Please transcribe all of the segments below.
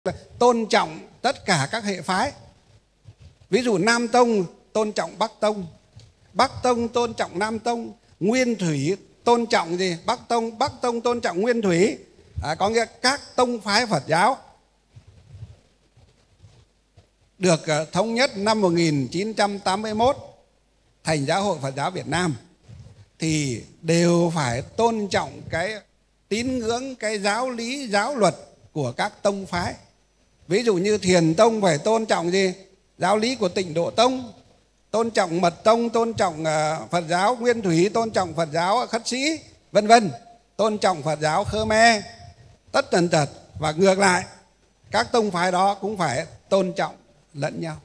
tôn trọng tất cả các hệ phái. Ví dụ Nam Tông tôn trọng Bắc Tông, Bắc Tông tôn trọng Nam Tông, Nguyên Thủy tôn trọng gì? Bắc Tông, Bắc Tông tôn trọng Nguyên Thủy. Có nghĩa các tông phái Phật giáo được thống nhất năm 1981 thành Giáo hội Phật giáo Việt Nam thì đều phải tôn trọng cái tín ngưỡng, cái giáo lý, giáo luật của các tông phái. Ví dụ như Thiền Tông phải tôn trọng gì? Giáo lý của Tịnh Độ Tông, tôn trọng Mật Tông, tôn trọng Phật giáo Nguyên Thủy, tôn trọng Phật giáo Khất Sĩ, vân vân, tôn trọng Phật giáo Khmer, tất tần tật. Và ngược lại, các tông phái đó cũng phải tôn trọng lẫn nhau.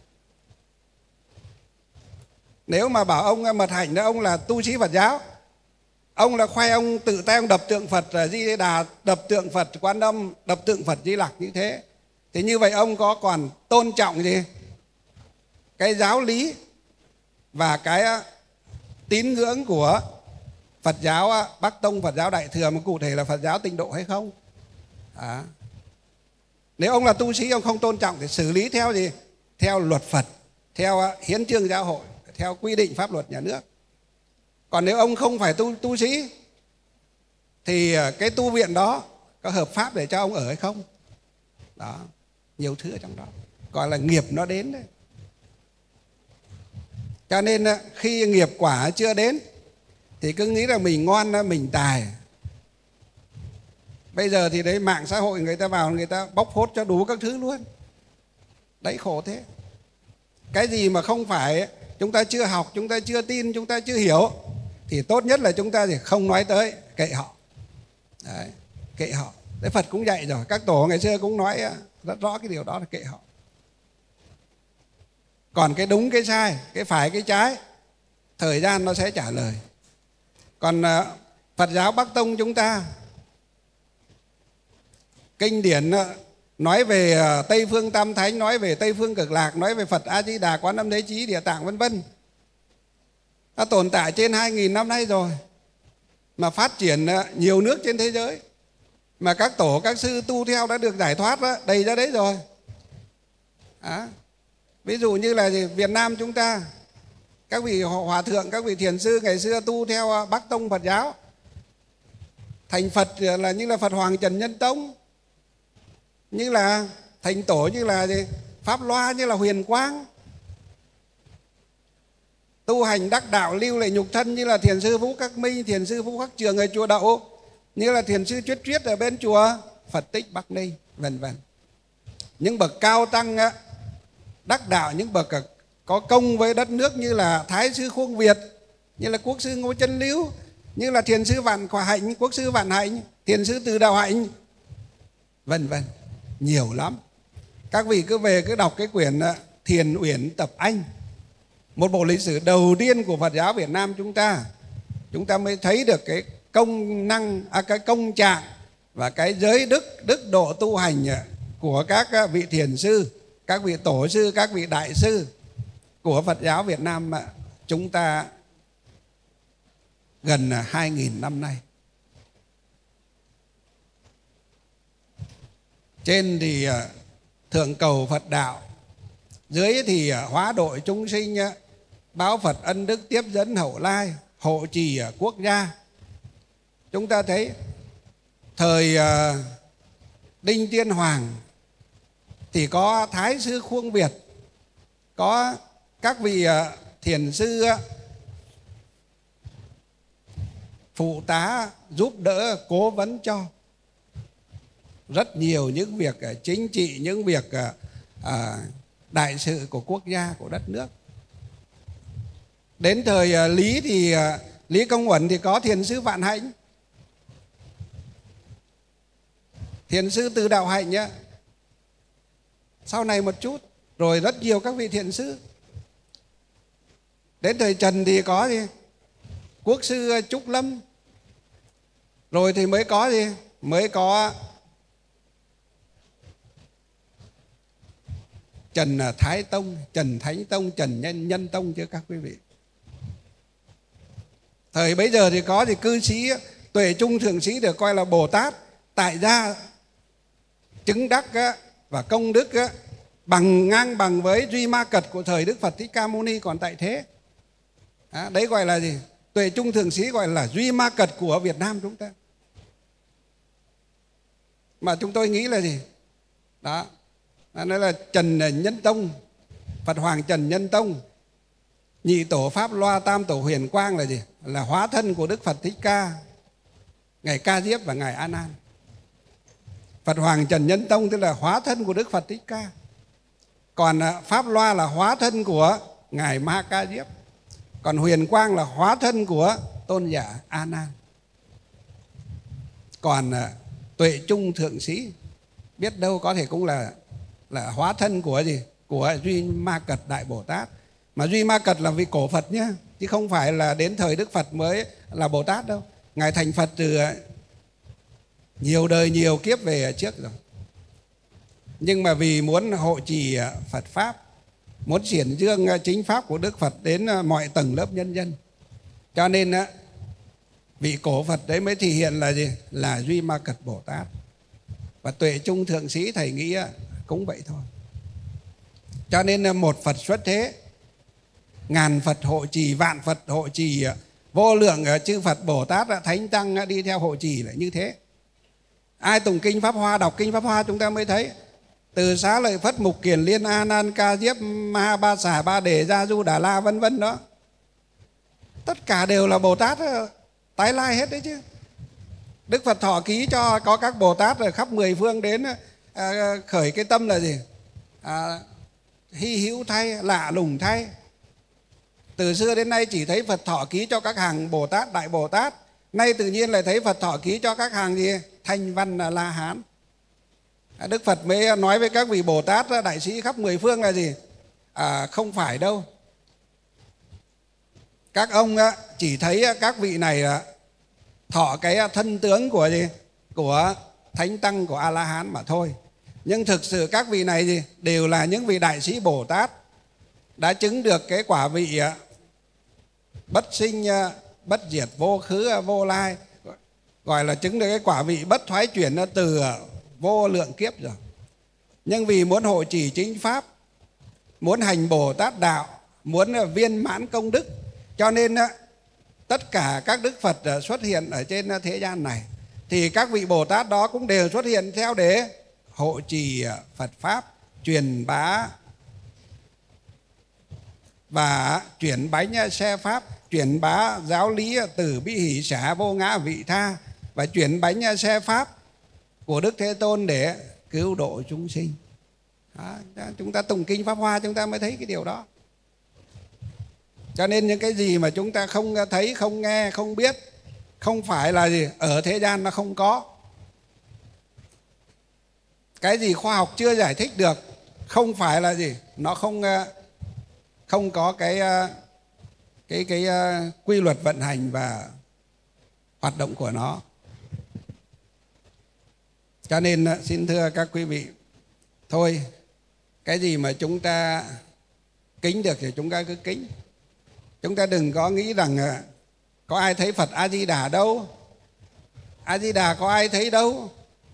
Nếu mà bảo ông Mật Hạnh đó, ông là tu sĩ Phật giáo, ông là khoe ông tự tay ông đập tượng Phật Di Đà, đập tượng Phật Quan Âm, đập tượng Phật Di Lặc như thế, thì như vậy ông có còn tôn trọng gì? Cái giáo lý và cái tín ngưỡng của Phật giáo Bắc Tông, Phật giáo Đại Thừa, mà cụ thể là Phật giáo Tịnh Độ hay không? Nếu ông là tu sĩ, ông không tôn trọng thì xử lý theo gì? Theo luật Phật, theo hiến chương giáo hội, theo quy định pháp luật nhà nước. Còn nếu ông không phải tu sĩ thì cái tu viện đó có hợp pháp để cho ông ở hay không? Đó, nhiều thứ ở trong đó, gọi là nghiệp nó đến đấy. Cho nên khi nghiệp quả chưa đến thì cứ nghĩ là mình ngoan, mình tài. Bây giờ thì đấy, mạng xã hội người ta vào, người ta bóc phốt cho đủ các thứ luôn. Đấy, khổ thế. Cái gì mà không phải chúng ta chưa học, chúng ta chưa tin, chúng ta chưa hiểu thì tốt nhất là chúng ta thì không nói tới, kệ họ. Đấy, kệ họ. Đấy, Phật cũng dạy rồi, các tổ ngày xưa cũng nói rất rõ cái điều đó là kệ họ. Còn cái đúng, cái sai, cái phải, cái trái, thời gian nó sẽ trả lời. Còn Phật giáo Bắc Tông chúng ta, kinh điển nói về Tây Phương Tam Thánh, nói về Tây Phương Cực Lạc, nói về Phật A Di Đà, Quán Âm Đế Chí, Địa Tạng vân vân, đã tồn tại trên 2.000 năm nay rồi, mà phát triển nhiều nước trên thế giới, mà các tổ các sư tu theo đã được giải thoát đó, đầy ra đấy rồi. Ví dụ như là Việt Nam chúng ta, các vị hòa thượng, các vị thiền sư ngày xưa tu theo Bắc Tông Phật giáo, thành Phật là như là Phật Hoàng Trần Nhân Tông, như là thành tổ, như là Pháp Loa, như là Huyền Quang. Tu hành đắc đạo lưu lại nhục thân như là thiền sư Vũ Các Minh, thiền sư Vũ Khắc Trường ở chùa Đậu, như là thiền sư Chuyết Chuyết ở bên chùa Phật Tích Bắc Ninh, vân vân. Những bậc cao tăng đắc đạo, những bậc có công với đất nước như là Thái sư Khuông Việt, như là Quốc sư Ngô Chân Lưu, như là thiền sư Vạn Quả Hạnh, Quốc sư Vạn Hạnh, thiền sư Từ Đạo Hạnh, vân vân, nhiều lắm. Các vị cứ về cứ đọc cái quyển Thiền Uyển Tập Anh, một bộ lịch sử đầu tiên của Phật giáo Việt Nam chúng ta mới thấy được cái công năng, cái công trạng và cái giới đức độ tu hành của các vị thiền sư, các vị tổ sư, các vị đại sư của Phật giáo Việt Nam mà chúng ta gần 2.000 năm nay. Trên thì thượng cầu Phật đạo, dưới thì hóa độ chúng sinh, báo Phật ân đức, tiếp dẫn hậu lai, hộ trì quốc gia. Chúng ta thấy thời Đinh Tiên Hoàng thì có Thái sư Khuông Việt, có các vị thiền sư phụ tá giúp đỡ cố vấn cho rất nhiều những việc chính trị, những việc đại sự của quốc gia, của đất nước. Đến thời Lý thì Lý Công Uẩn thì có thiền sư Vạn Hạnh, thiền sư Từ Đạo Hạnh nhá, sau này một chút, rồi rất nhiều các vị thiền sư. Đến thời Trần thì có gì? Quốc sư Trúc Lâm, rồi thì mới có gì? Mới có Trần Thái Tông, Trần Thánh Tông, Trần Nhân Tông chứ các quý vị. Thời bấy giờ thì có thì cư sĩ Tuệ Trung Thượng Sĩ được coi là Bồ Tát tại gia chứng đắc và công đức á, ngang bằng với Duy Ma Cật của thời Đức Phật Thích Ca Mâu Ni còn tại thế. Đấy gọi là gì? Tuệ Trung Thượng Sĩ gọi là Duy Ma Cật của Việt Nam chúng ta. Mà chúng tôi nghĩ là gì? Đó, nó là Trần Nhân Tông, Phật Hoàng Trần Nhân Tông, Nhị Tổ Pháp Loa, Tam Tổ Huyền Quang là gì? Là hóa thân của Đức Phật Thích Ca, Ngài Ca Diếp và Ngài A Nan. Phật Hoàng Trần Nhân Tông tức là hóa thân của Đức Phật Thích Ca. Còn Pháp Loa là hóa thân của Ngài Ma Ca Diếp. Còn Huyền Quang là hóa thân của tôn giả A Nan. Còn Tuệ Trung Thượng Sĩ biết đâu có thể cũng là hóa thân của gì? Của Duy Ma Cật Đại Bồ Tát. Mà Duy Ma Cật là vị cổ Phật nhé, chứ không phải là đến thời Đức Phật mới là Bồ Tát đâu. Ngài thành Phật từ nhiều đời nhiều kiếp về trước rồi. Nhưng mà vì muốn hộ trì Phật Pháp, muốn triển dương chính Pháp của Đức Phật đến mọi tầng lớp nhân dân, cho nên vị cổ Phật đấy mới thể hiện là gì? Là Duy Ma Cật Bồ Tát. Và Tuệ Trung Thượng Sĩ thầy nghĩ cũng vậy thôi. Cho nên một Phật xuất thế, ngàn Phật hộ trì, vạn Phật hộ trì, vô lượng chư Phật Bồ Tát Thánh Tăng đi theo hộ trì là như thế. Ai tụng kinh Pháp Hoa, đọc kinh Pháp Hoa chúng ta mới thấy từ Xá Lợi Phất, Mục Kiền Liên, A Nan, Ca Diếp, Ma Ba Xả, Ba Đề, Gia Du, Đà La vân vân đó, tất cả đều là Bồ Tát tái lai hết đấy chứ. Đức Phật thọ ký cho có các Bồ Tát ở khắp mười phương đến khởi cái tâm là gì? Hy hữu thay, lạ lùng thay. Từ xưa đến nay chỉ thấy Phật thọ ký cho các hàng Bồ Tát, Đại Bồ Tát. Nay tự nhiên lại thấy Phật thọ ký cho các hàng gì? Thanh Văn La Hán. Đức Phật mới nói với các vị Bồ Tát đại sĩ khắp mười phương là gì? Không phải đâu. Các ông chỉ thấy các vị này thọ cái thân tướng của gì? Của Thánh Tăng, của A-la-hán mà thôi. Nhưng thực sự các vị này gì? Đều là những vị đại sĩ Bồ Tát đã chứng được cái quả vị bất sinh, bất diệt, vô khứ, vô lai, gọi là chứng được cái quả vị bất thoái chuyển từ vô lượng kiếp rồi. Nhưng vì muốn hộ trì chính Pháp, muốn hành Bồ Tát đạo, muốn viên mãn công đức, cho nên tất cả các Đức Phật xuất hiện ở trên thế gian này, thì các vị Bồ Tát đó cũng đều xuất hiện theo để hộ trì Phật Pháp, truyền bá và chuyển bánh xe Pháp, truyền bá giáo lý từ bi hỷ xả vô ngã vị tha, và chuyển bánh xe Pháp của Đức Thế Tôn để cứu độ chúng sinh. Chúng ta tụng kinh Pháp Hoa chúng ta mới thấy cái điều đó. Cho nên những cái gì mà chúng ta không thấy, không nghe, không biết, không phải là gì ở thế gian nó không có. Cái gì khoa học chưa giải thích được không phải là gì nó không có cái quy luật vận hành và hoạt động của nó. Cho nên xin thưa các quý vị, thôi cái gì mà chúng ta kính được thì chúng ta cứ kính. Chúng ta đừng có nghĩ rằng có ai thấy Phật A Di Đà đâu, A Di Đà có ai thấy đâu.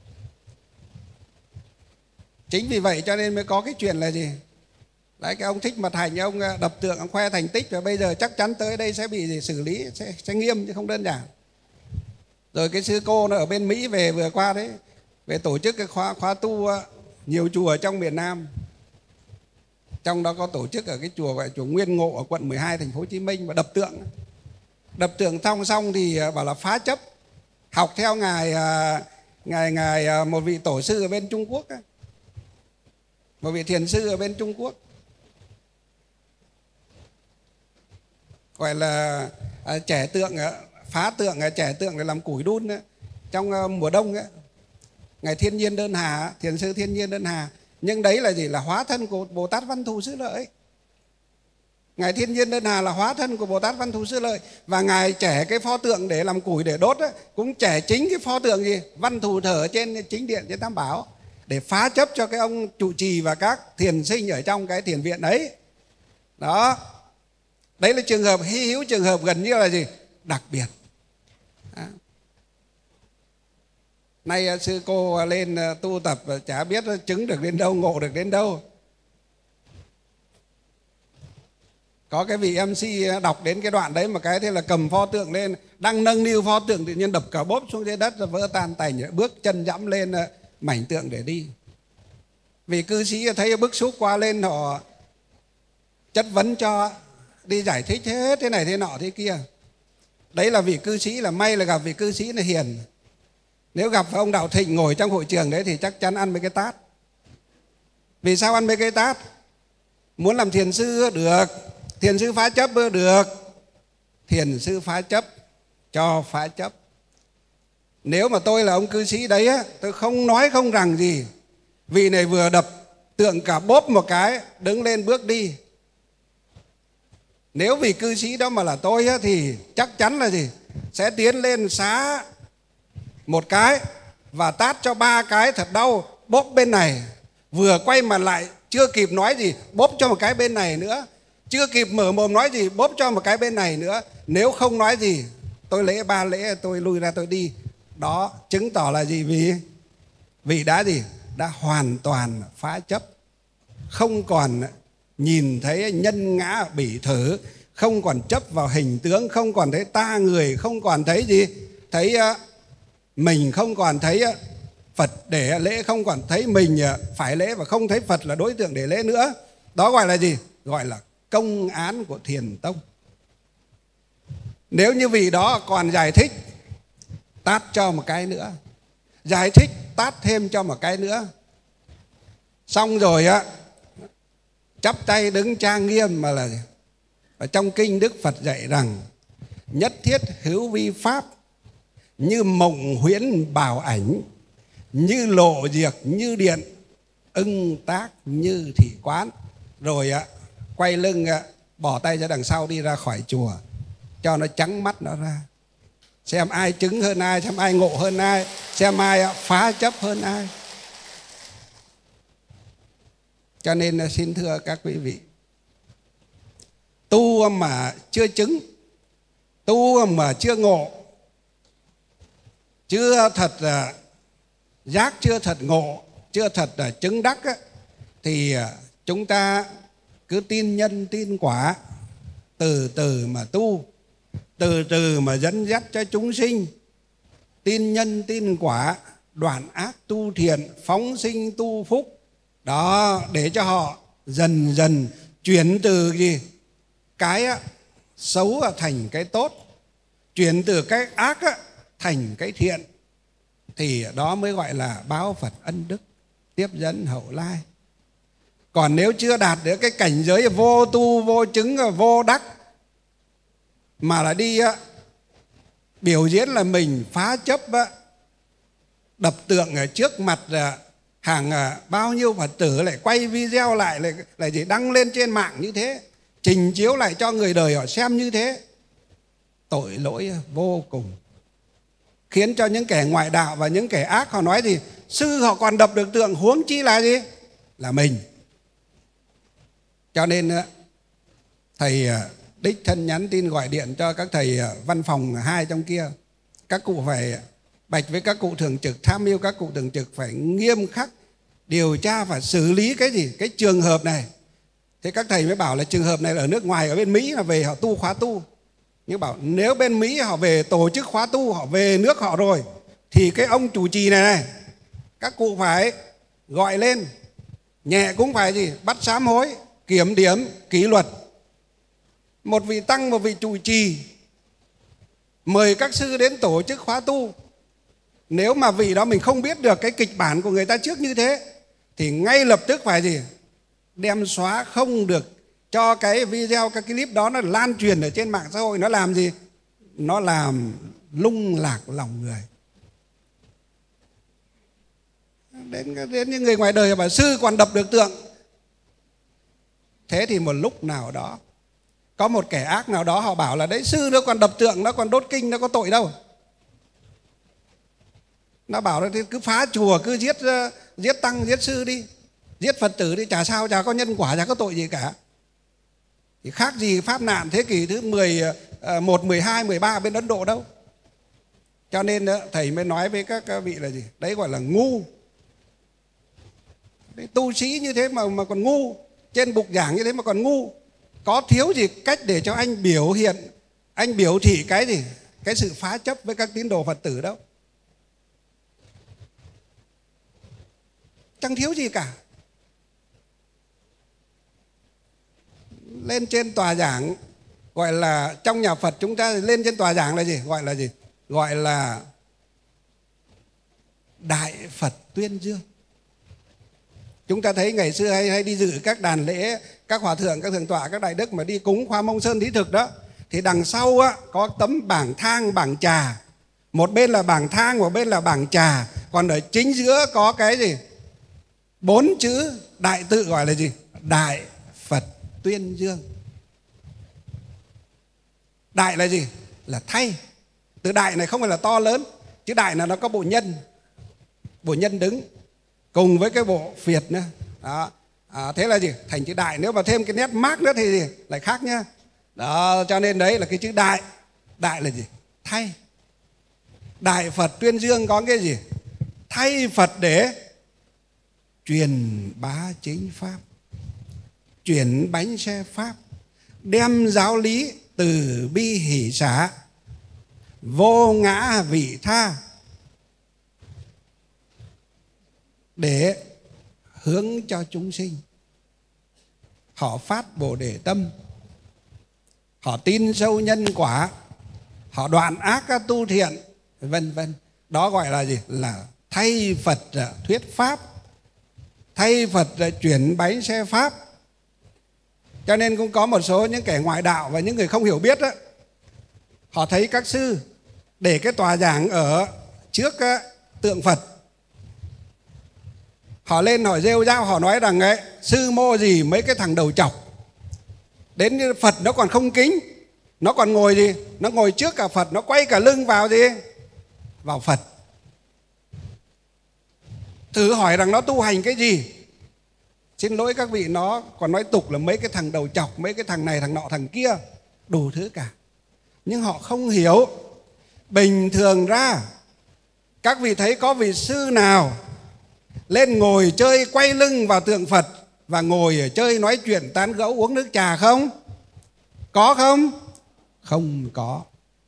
Chính vì vậy cho nên mới có cái chuyện là gì? Đấy, cái ông Thích Mật Hành, ông đập tượng, ông khoe thành tích, và bây giờ chắc chắn tới đây sẽ bị gì xử lý, sẽ nghiêm chứ không đơn giản. Rồi cái sư cô nó ở bên Mỹ về vừa qua đấy, về tổ chức cái khóa tu nhiều chùa trong miền Nam. Trong đó có tổ chức ở cái chùa gọi chùa Nguyên Ngộ ở quận 12 thành phố Hồ Chí Minh, và đập tượng xong thì bảo là phá chấp, học theo ngài một vị tổ sư ở bên Trung Quốc, một vị thiền sư ở bên Trung Quốc, gọi là trẻ tượng, phá tượng, trẻ tượng để làm củi đun trong mùa đông ấy. Ngài Thiên Nhiên Đơn Hà, thiền sư Thiên Nhiên Đơn Hà. Nhưng đấy là gì? Là hóa thân của Bồ Tát Văn Thù Sư Lợi. Ngài Thiên Nhiên Đơn Hà là hóa thân của Bồ Tát Văn Thù Sư Lợi. Và Ngài trẻ cái pho tượng để làm củi để đốt ấy, cũng trẻ chính cái pho tượng gì? Văn Thù thở trên chính điện trên Tam Bảo, để phá chấp cho cái ông trụ trì và các thiền sinh ở trong cái thiền viện ấy. Đó. Đấy là trường hợp hy hữu, trường hợp gần như là gì? Đặc biệt. Đó. Nay sư cô lên tu tập chả biết chứng được đến đâu, ngộ được đến đâu. Có cái vị MC đọc đến cái đoạn đấy mà cái thế là cầm pho tượng lên, đang nâng niu pho tượng tự nhiên đập cả bốp xuống dưới đất, vỡ tan tành, bước chân dẫm lên mảnh tượng để đi. Vì cư sĩ thấy bức xúc qua lên, họ chất vấn cho, đi giải thích hết thế này thế nọ thế kia. Đấy là vị cư sĩ, là may là gặp vị cư sĩ là hiền. Nếu gặp ông Đạo Thịnh ngồi trong hội trường đấy thì chắc chắn ăn mấy cái tát. Vì sao ăn mấy cái tát? Muốn làm thiền sư được, thiền sư phá chấp được, thiền sư phá chấp cho phá chấp. Nếu mà tôi là ông cư sĩ đấy á, tôi không nói không rằng gì. Vị này vừa đập tượng cả bốp một cái, đứng lên bước đi. Nếu vị cư sĩ đó mà là tôi á, thì chắc chắn là gì? Sẽ tiến lên xá một cái và tát cho 3 cái thật đau, bóp bên này. Vừa quay mặt lại chưa kịp nói gì, bóp cho một cái bên này nữa. Chưa kịp mở mồm nói gì, bóp cho một cái bên này nữa. Nếu không nói gì, tôi lễ 3 lễ tôi lui ra tôi đi. Đó chứng tỏ là gì? Vì đã gì? Đã hoàn toàn phá chấp. Không còn nhìn thấy nhân ngã bỉ thử, không còn chấp vào hình tướng, không còn thấy ta người, không còn thấy gì? Thấy mình, không còn thấy Phật để lễ, không còn thấy mình phải lễ và không thấy Phật là đối tượng để lễ nữa. Đó gọi là gì? Gọi là công án của Thiền Tông. Nếu như vị đó còn giải thích, tát cho một cái nữa, giải thích tát thêm cho một cái nữa, xong rồi chắp tay đứng trang nghiêm. Mà là ở trong kinh Đức Phật dạy rằng nhất thiết hữu vi pháp, như mộng huyễn bảo ảnh, như lộ diệt như điện, ưng tác như thị quán. Rồi quay lưng bỏ tay ra đằng sau đi ra khỏi chùa, cho nó trắng mắt nó ra, xem ai chứng hơn ai, xem ai ngộ hơn ai, xem ai phá chấp hơn ai. Cho nên xin thưa các quý vị, tu mà chưa chứng, tu mà chưa ngộ, chưa thật giác, chưa thật ngộ, chưa thật chứng đắc thì chúng ta cứ tin nhân tin quả, từ từ mà tu, từ từ mà dẫn dắt cho chúng sinh tin nhân tin quả, đoạn ác tu thiện, phóng sinh tu phúc. Đó, để cho họ dần dần chuyển từ gì? Cái xấu thành cái tốt, chuyển từ cái ác thành cái thiện. Thì đó mới gọi là báo Phật ân đức, tiếp dẫn hậu lai. Còn nếu chưa đạt được cái cảnh giới vô tu, vô chứng, vô đắc, mà là đi biểu diễn là mình phá chấp, đập tượng ở trước mặt hàng bao nhiêu Phật tử, lại quay video lại chỉ đăng lên trên mạng như thế, trình chiếu lại cho người đời họ xem như thế, tội lỗi vô cùng. Khiến cho những kẻ ngoại đạo và những kẻ ác họ nói gì? Sư họ còn đập được tượng, huống chi là gì? Là mình. Cho nên thầy đích thân nhắn tin gọi điện cho các thầy văn phòng 2 trong kia. Các cụ phải bạch với các cụ thường trực, tham mưu các cụ thường trực phải nghiêm khắc điều tra và xử lý cái gì? Cái trường hợp này. Thế các thầy mới bảo là trường hợp này là ở nước ngoài, ở bên Mỹ là về họ tu khóa tu. Nhưng bảo nếu bên Mỹ họ về tổ chức khóa tu, họ về nước họ rồi, thì cái ông chủ trì này các cụ phải gọi lên, nhẹ cũng phải gì? Bắt sám hối, kiểm điểm, kỷ luật. Một vị tăng, một vị trụ trì mời các sư đến tổ chức khóa tu, nếu mà vị đó mình không biết được cái kịch bản của người ta trước như thế thì ngay lập tức phải gì? Đem xóa, không được cho cái video, cái clip đó nó lan truyền ở trên mạng xã hội. Nó làm gì? Nó làm lung lạc lòng người. Đến những người ngoài đời bảo sư còn đập được tượng. Thế thì một lúc nào đó có một kẻ ác nào đó họ bảo là đấy, sư nó còn đập tượng, nó còn đốt kinh, nó có tội đâu. Nó bảo là cứ phá chùa, cứ giết tăng, giết sư đi, giết Phật tử đi, chả sao, chả có nhân quả, chả có tội gì cả. Thì khác gì pháp nạn thế kỷ thứ 11, 12, 13 bên Ấn Độ đâu. Cho nên thầy mới nói với các vị là gì? Đấy gọi là ngu. Đấy, tu sĩ như thế mà còn ngu, trên bục giảng như thế mà còn ngu. Có thiếu gì cách để cho anh biểu hiện, anh biểu thị cái gì? Cái sự phá chấp với các tín đồ Phật tử đâu. Chẳng thiếu gì cả. Lên trên tòa giảng, gọi là trong nhà Phật chúng ta lên trên tòa giảng là gì? Gọi là gì? Gọi là Đại Phật tuyên dương. Chúng ta thấy ngày xưa hay đi dự các đàn lễ, các hòa thượng, các thượng tọa, các đại đức mà đi cúng Hoa Mông Sơn Thí Thực đó, thì đằng sau có tấm bảng thang, bảng trà. Một bên là bảng thang, một bên là bảng trà. Còn ở chính giữa có cái gì? 4 chữ đại tự gọi là gì? Đại Phật tuyên dương. Đại là gì? Là thay. Từ đại này không phải là to lớn, chữ đại là nó có bộ nhân. Bộ nhân đứng cùng với cái bộ phiệt nữa. Đó. Thế là gì? Thành chữ đại. Nếu mà thêm cái nét mác nữa thì gì? Lại khác nhá. Đó, cho nên đấy là cái chữ đại. Đại là gì? Thay. Đại Phật tuyên dương có cái gì? Thay Phật để truyền bá chính pháp, chuyển bánh xe pháp, đem giáo lý từ bi hỷ xả, vô ngã vị tha để hướng cho chúng sinh. Họ phát Bồ Đề tâm, họ tin sâu nhân quả, họ đoạn ác tu thiện, vân vân. Đó gọi là gì? Là thay Phật thuyết pháp, thay Phật chuyển bánh xe pháp. Cho nên cũng có một số những kẻ ngoại đạo và những người không hiểu biết đó, họ thấy các sư để cái tòa giảng ở trước tượng Phật, họ lên họ rêu rao, họ nói rằng ấy, sư mô gì mấy cái thằng đầu chọc, đến Phật nó còn không kính, nó còn ngồi gì? Nó ngồi trước cả Phật, nó quay cả lưng vào gì? Vào Phật. Thử hỏi rằng nó tu hành cái gì? Xin lỗi các vị, nó còn nói tục là mấy cái thằng đầu chọc, mấy cái thằng này, thằng nọ, thằng kia, đủ thứ cả. Nhưng họ không hiểu. Bình thường ra, các vị thấy có vị sư nào lên ngồi chơi quay lưng vào tượng Phật và ngồi ở chơi nói chuyện tán gẫu uống nước trà không? Có không? Không có.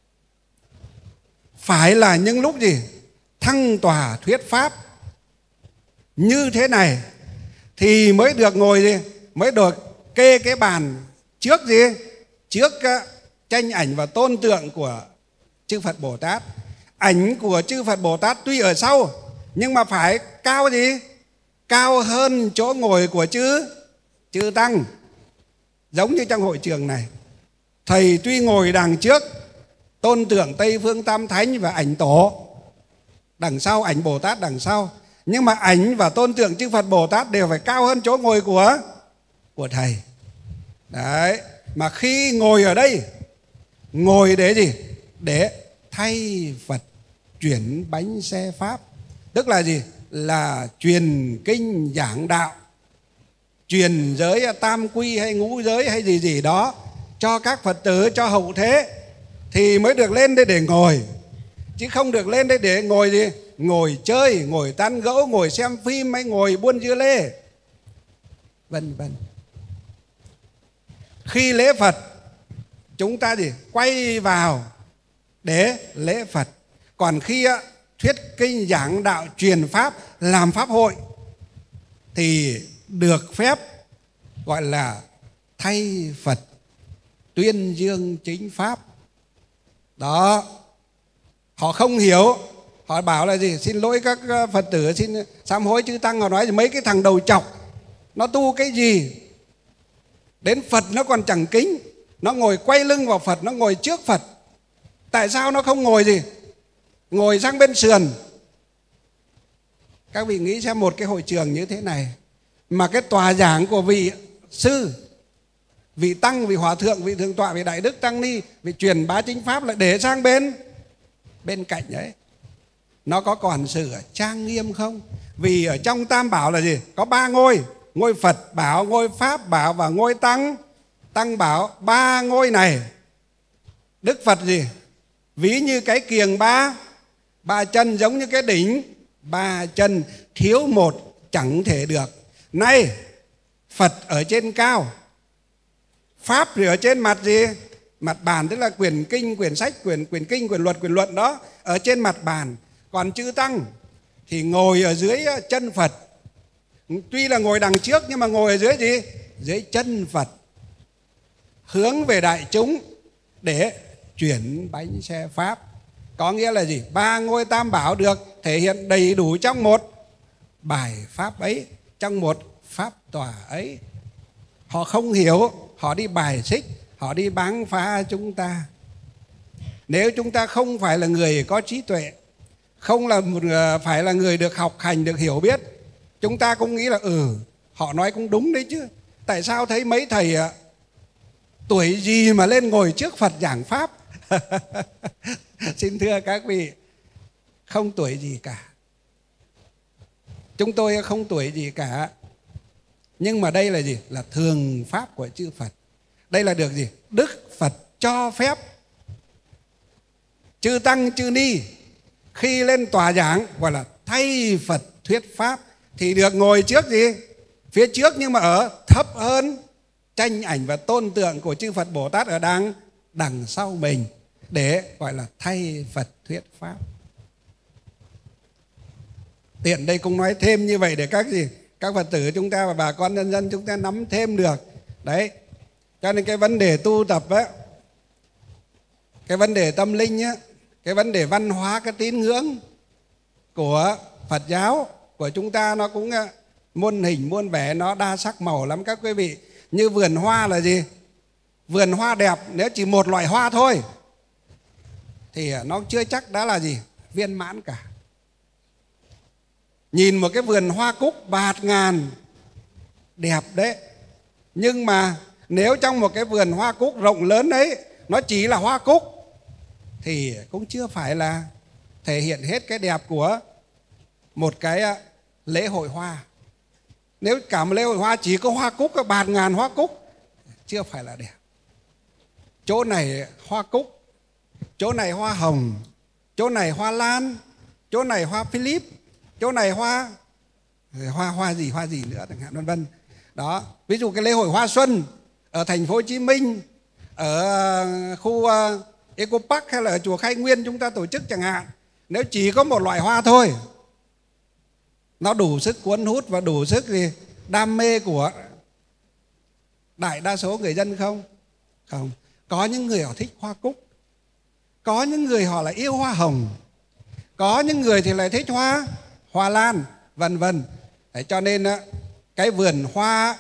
Phải là những lúc gì? Thăng tòa thuyết pháp như thế này thì mới được ngồi gì? Mới được kê cái bàn trước gì? Trước tranh ảnh và tôn tượng của chư Phật Bồ Tát. Ảnh của chư Phật Bồ Tát tuy ở sau nhưng mà phải cao gì? Cao hơn chỗ ngồi của chư Tăng. Giống như trong hội trường này, thầy tuy ngồi đằng trước tôn tượng Tây Phương Tam Thánh và ảnh Tổ, đằng sau ảnh Bồ Tát đằng sau, nhưng mà ảnh và tôn tượng chư Phật Bồ Tát đều phải cao hơn chỗ ngồi của thầy. Đấy, mà khi ngồi ở đây, ngồi để gì? Để thay Phật chuyển bánh xe pháp. Tức là gì? Là truyền kinh giảng đạo, truyền giới tam quy hay ngũ giới hay gì gì đó cho các Phật tử, cho hậu thế, thì mới được lên đây để ngồi. Chứ không được lên đây để ngồi gì? Ngồi chơi, ngồi tán gẫu, ngồi xem phim hay ngồi buôn dưa lê, vân vân. Khi lễ Phật, chúng ta gì? Quay vào để lễ Phật. Còn khi thuyết kinh giảng đạo, truyền pháp, làm pháp hội thì được phép gọi là thay Phật tuyên dương chính pháp. Đó. Họ không hiểu, họ bảo là gì? Xin lỗi các Phật tử, xin sám hối chư Tăng. Họ nói mấy cái thằng đầu chọc, nó tu cái gì? Đến Phật nó còn chẳng kính, nó ngồi quay lưng vào Phật, nó ngồi trước Phật. Tại sao nó không ngồi gì? Ngồi sang bên sườn. Các vị nghĩ xem, một cái hội trường như thế này mà cái tòa giảng của vị sư, vị tăng, vị hòa thượng, vị thượng tọa, vị đại đức tăng ni, vị truyền bá chính pháp lại để sang bên cạnh ấy, nó có còn sự trang nghiêm không? Vì ở trong Tam Bảo là gì? Có 3 ngôi: ngôi Phật bảo, ngôi Pháp bảo và ngôi Tăng bảo. 3 ngôi này Đức Phật gì? Ví như cái kiềng Ba chân giống như cái đỉnh, ba chân thiếu một chẳng thể được. Nay Phật ở trên cao, Pháp thì ở trên mặt gì? Mặt bàn, tức là quyển kinh, quyển sách, quyển kinh, quyển luật, quyển luận đó ở trên mặt bàn. Còn chư Tăng thì ngồi ở dưới chân Phật. Tuy là ngồi đằng trước nhưng mà ngồi ở dưới gì? Dưới chân Phật, hướng về đại chúng để chuyển bánh xe Pháp. Có nghĩa là gì? Ba ngôi Tam Bảo được thể hiện đầy đủ trong một bài Pháp ấy, trong một Pháp tòa ấy. Họ không hiểu, họ đi bài xích, họ đi báng phá chúng ta. Nếu chúng ta không phải là người có trí tuệ, không phải là người được học hành, được hiểu biết, chúng ta cũng nghĩ là họ nói cũng đúng đấy chứ. Tại sao thấy mấy thầy tuổi gì mà lên ngồi trước Phật giảng Pháp? Xin thưa các vị, không tuổi gì cả. Chúng tôi không tuổi gì cả. Nhưng mà đây là gì? Là thường Pháp của chư Phật. Đây là được gì? Đức Phật cho phép chư Tăng chư Ni khi lên tòa giảng gọi là thay Phật thuyết Pháp thì được ngồi trước gì? Phía trước nhưng mà ở thấp hơn tranh ảnh và tôn tượng của chư Phật Bồ Tát ở đằng sau mình, để gọi là thay Phật thuyết Pháp. Tiện đây cũng nói thêm như vậy để các Phật tử chúng ta và bà con nhân dân chúng ta nắm thêm được. Đấy, cho nên cái vấn đề tu tập á, cái vấn đề tâm linh á, cái vấn đề văn hóa, cái tín ngưỡng của Phật giáo của chúng ta nó cũng muôn hình muôn vẻ, nó đa sắc màu lắm các quý vị. Như vườn hoa là gì? Vườn hoa đẹp nếu chỉ một loại hoa thôi thì nó chưa chắc đã là gì? Viên mãn cả. Nhìn một cái vườn hoa cúc bạt ngàn đẹp đấy, nhưng mà nếu trong một cái vườn hoa cúc rộng lớn ấy nó chỉ là hoa cúc thì cũng chưa phải là thể hiện hết cái đẹp của một cái lễ hội hoa. Nếu cả một lễ hội hoa chỉ có hoa cúc, bạt ngàn hoa cúc, chưa phải là đẹp. Chỗ này hoa cúc, chỗ này hoa hồng, chỗ này hoa lan, chỗ này hoa Philip, chỗ này hoa gì nữa chẳng hạn, vân vân. Đó, ví dụ cái lễ hội hoa xuân ở thành phố Hồ Chí Minh, ở khu Eco Park hay là ở chùa Khai Nguyên chúng ta tổ chức chẳng hạn, nếu chỉ có một loại hoa thôi, nó đủ sức cuốn hút và đủ sức gì đam mê của đại đa số người dân không? Không. Có những người họ thích hoa cúc, có những người họ lại yêu hoa hồng, có những người thì lại thích hoa lan, vân vân. Cho nên cái vườn hoa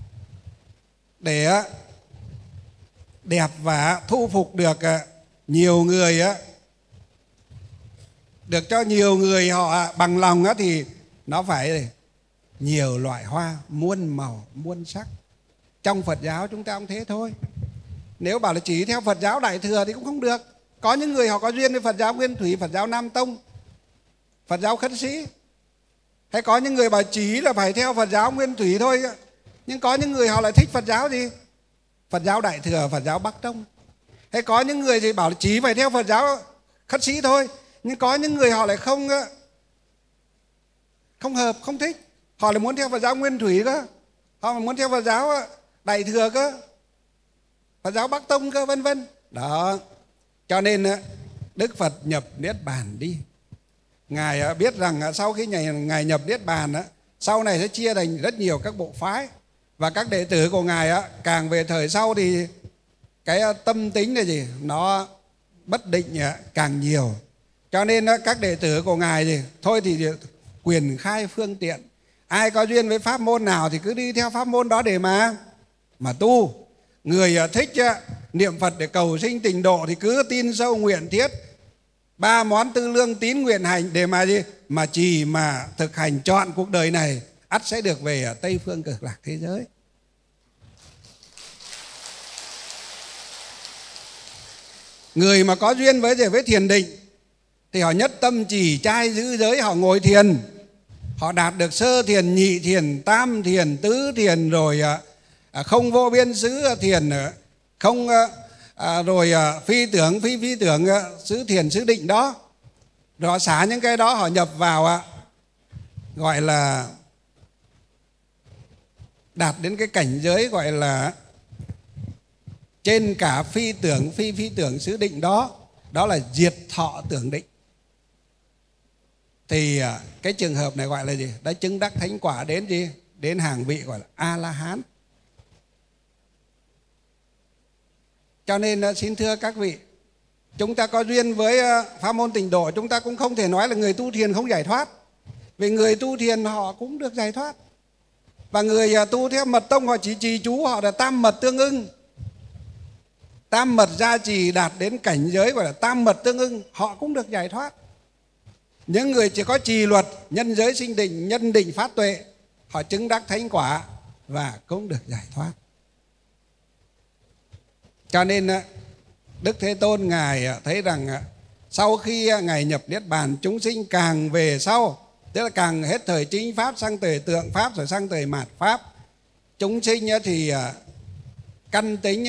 để đẹp và thu phục được nhiều người, được cho nhiều người họ bằng lòng thì nó phải nhiều loại hoa, muôn màu, muôn sắc. Trong Phật giáo chúng ta cũng thế thôi. Nếu bảo là chỉ theo Phật giáo Đại Thừa thì cũng không được. Có những người họ có duyên với Phật giáo Nguyên Thủy, Phật giáo Nam Tông, Phật giáo Khất Sĩ. Hay có những người bảo chỉ là phải theo Phật giáo Nguyên Thủy thôi. Nhưng có những người họ lại thích Phật giáo gì? Phật giáo Đại Thừa, Phật giáo Bắc Tông. Hay có những người thì bảo là chỉ phải theo Phật giáo Khất Sĩ thôi. Nhưng có những người họ lại không hợp, không thích. Họ lại muốn theo Phật giáo Nguyên Thủy cơ, họ muốn theo Phật giáo Đại Thừa cơ, Phật giáo Bắc Tông cơ, vân vân. Đó, cho nên Đức Phật nhập Niết Bàn đi. Ngài biết rằng sau khi Ngài nhập Niết Bàn, sau này sẽ chia thành rất nhiều các bộ phái. Và các đệ tử của Ngài càng về thời sau thì cái tâm tính là gì? Nó bất định càng nhiều. Cho nên các đệ tử của Ngài thì thôi thì quyền khai phương tiện. Ai có duyên với pháp môn nào thì cứ đi theo pháp môn đó để mà tu. Người thích niệm Phật để cầu sinh tịnh độ thì cứ tin sâu nguyện thiết 3 món tư lương tín nguyện hành để mà gì? Mà trì mà thực hành trọn cuộc đời này, ắt sẽ được về Tây phương Cực Lạc thế giới. Người mà có duyên với thiền định thì họ nhất tâm trì trai giữ giới, họ ngồi thiền, họ đạt được sơ thiền, nhị thiền, tam thiền, tứ thiền, rồi không vô biên xứ thiền, không rồi phi tưởng, phi tưởng xứ thiền xứ định đó. Rồi họ xả những cái đó, họ nhập vào ạ, gọi là đạt đến cái cảnh giới gọi là trên cả phi tưởng phi tưởng xứ định đó, đó là diệt thọ tưởng định. Thì cái trường hợp này gọi là gì? Đã chứng đắc thánh quả đến gì? Đến hàng vị gọi là A-la-hán. Cho nên xin thưa các vị, chúng ta có duyên với pháp môn Tịnh Độ, chúng ta cũng không thể nói là người tu thiền không giải thoát. Vì người tu thiền họ cũng được giải thoát. Và người tu theo mật tông họ chỉ trì chú, họ là tam mật tương ưng. Tam mật gia trì đạt đến cảnh giới gọi là tam mật tương ưng, họ cũng được giải thoát. Những người chỉ có trì luật, nhân giới sinh định, nhân định phát tuệ, họ chứng đắc thánh quả và cũng được giải thoát. Cho nên Đức Thế Tôn Ngài thấy rằng sau khi Ngài nhập Niết Bàn, chúng sinh càng về sau, tức là càng hết thời chính Pháp sang thời tượng Pháp rồi sang thời mạt Pháp, chúng sinh thì căn tính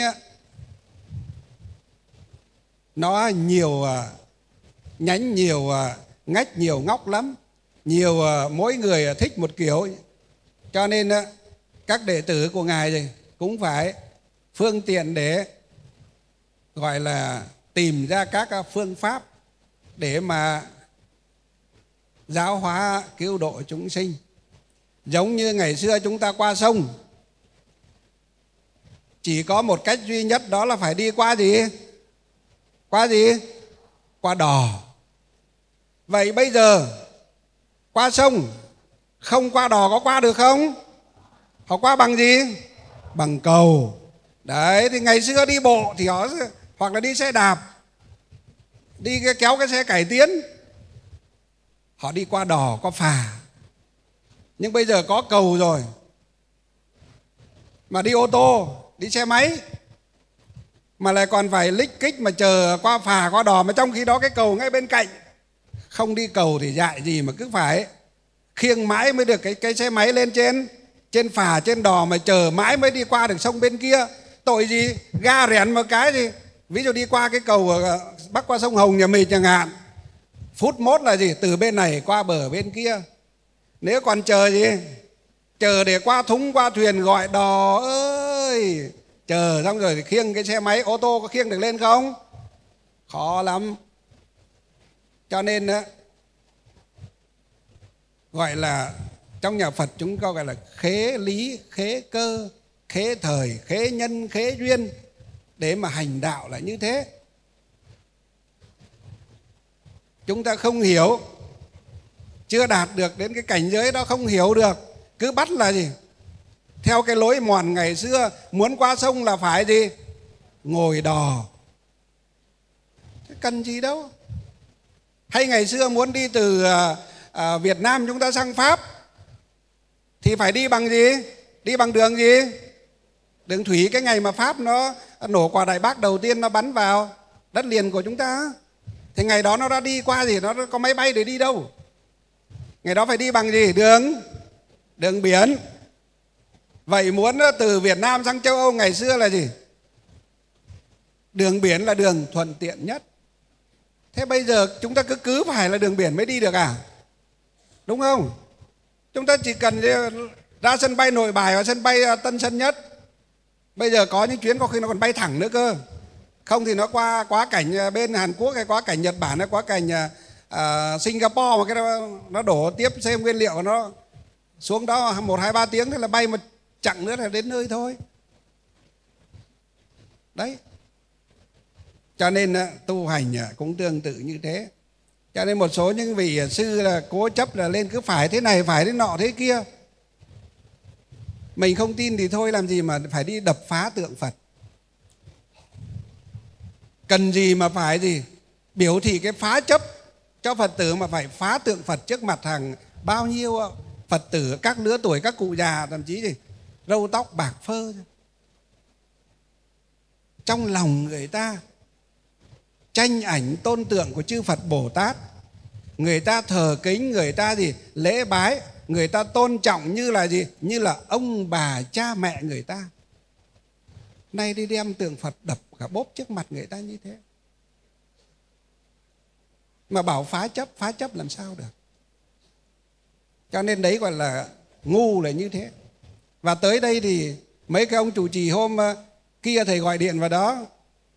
nó nhiều nhánh, nhiều ngách, nhiều ngóc lắm, nhiều mỗi người thích một kiểu. Cho nên các đệ tử của Ngài cũng phải phương tiện để gọi là tìm ra các phương pháp để mà giáo hóa cứu độ chúng sinh. Giống như ngày xưa chúng ta qua sông, chỉ có một cách duy nhất, đó là phải đi qua gì? Qua gì? Qua đò. Vậy bây giờ qua sông không qua đò có qua được không? Họ qua bằng gì? Bằng cầu. Đấy, thì ngày xưa đi bộ thì họ, hoặc là đi xe đạp, đi kéo cái xe cải tiến, họ đi qua đò, qua phà. Nhưng bây giờ có cầu rồi, mà đi ô tô, đi xe máy mà lại còn phải lích kích mà chờ qua phà, qua đò, mà trong khi đó cái cầu ngay bên cạnh. Không đi cầu thì dại gì mà cứ phải khiêng mãi mới được cái xe máy lên trên phà, trên đò, mà chờ mãi mới đi qua được sông bên kia. Tội gì? Ga rèn một cái gì, ví dụ đi qua cái cầu bắc qua sông Hồng nhà mình chẳng hạn, phút mốt là gì? Từ bên này qua bờ bên kia. Nếu còn chờ gì? Chờ để qua thúng, qua thuyền, gọi đò ơi, chờ xong rồi thì khiêng cái xe máy, ô tô có khiêng được lên không? Khó lắm. Cho nên gọi là trong nhà Phật chúng có gọi là khế lý, khế cơ, khế thời, khế nhân, khế duyên, để mà hành đạo là như thế. Chúng ta không hiểu, chưa đạt được đến cái cảnh giới đó, không hiểu được, cứ bắt là gì? Theo cái lối mòn ngày xưa, muốn qua sông là phải gì? Ngồi đò. Thế cần gì đâu. Hay ngày xưa muốn đi từ Việt Nam chúng ta sang Pháp thì phải đi bằng gì? Đi bằng đường gì? Đường thủy. Cái ngày mà Pháp nó nổ quả Đại Bác đầu tiên, nó bắn vào đất liền của chúng ta, thì ngày đó nó đã đi qua gì? Nó có máy bay để đi đâu. Ngày đó phải đi bằng gì? Đường biển. Vậy muốn từ Việt Nam sang châu Âu ngày xưa là gì? Đường biển là đường thuận tiện nhất. Thế bây giờ chúng ta cứ phải là đường biển mới đi được à? Đúng không? Chúng ta chỉ cần ra sân bay Nội Bài và sân bay Tân Sơn Nhất. Bây giờ có những chuyến có khi nó còn bay thẳng nữa cơ. Không thì nó qua quá cảnh bên Hàn Quốc, hay quá cảnh Nhật Bản, hay quá cảnh Singapore, mà cái nó đổ tiếp thêm nguyên liệu, nó xuống đó 1, 2, 3 tiếng, thế là bay một chặng nữa là đến nơi thôi. Đấy. Cho nên tu hành cũng tương tự như thế. Cho nên một số những vị sư là cố chấp là lên cứ phải thế này, phải thế nọ, thế kia. Mình không tin thì thôi, làm gì mà phải đi đập phá tượng Phật. Cần gì mà phải gì biểu thị cái phá chấp cho Phật tử, mà phải phá tượng Phật trước mặt hàng bao nhiêu Phật tử các lứa tuổi, các cụ già, thậm chí gì râu tóc bạc phơ. Trong lòng người ta tranh ảnh tôn tượng của chư Phật Bồ Tát, người ta thờ kính, người ta gì lễ bái, người ta tôn trọng như là gì? Như là ông bà cha mẹ người ta. Nay đi đem tượng Phật đập cả bốp trước mặt người ta như thế. mà bảo phá chấp làm sao được. Cho nên đấy gọi là ngu là như thế. Và tới đây thì mấy cái ông chủ trì hôm kia thầy gọi điện vào đó,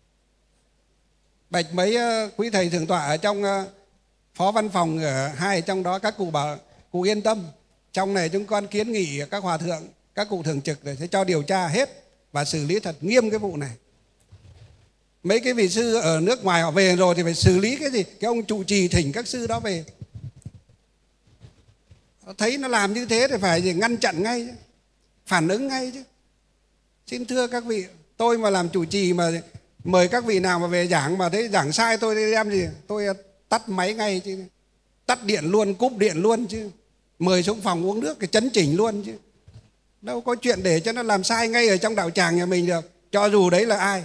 bạch mấy quý thầy thượng tọa ở trong phó văn phòng ở hai trong đó, các cụ bảo cụ yên tâm, trong này chúng con kiến nghị các hòa thượng, các cụ thường trực để sẽ cho điều tra hết và xử lý thật nghiêm cái vụ này. Mấy cái vị sư ở nước ngoài họ về rồi thì phải xử lý cái gì? Cái ông trụ trì thỉnh các sư đó về, thấy nó làm như thế thì phải ngăn chặn ngay chứ, phản ứng ngay chứ. Xin thưa các vị, tôi mà làm chủ trì mà mời các vị nào mà về giảng mà thấy giảng sai tôi đem gì, tôi tắt máy ngay chứ, tắt điện luôn, cúp điện luôn chứ, mời xuống phòng uống nước cái chấn chỉnh luôn chứ. Đâu có chuyện để cho nó làm sai ngay ở trong đạo tràng nhà mình được, cho dù đấy là ai.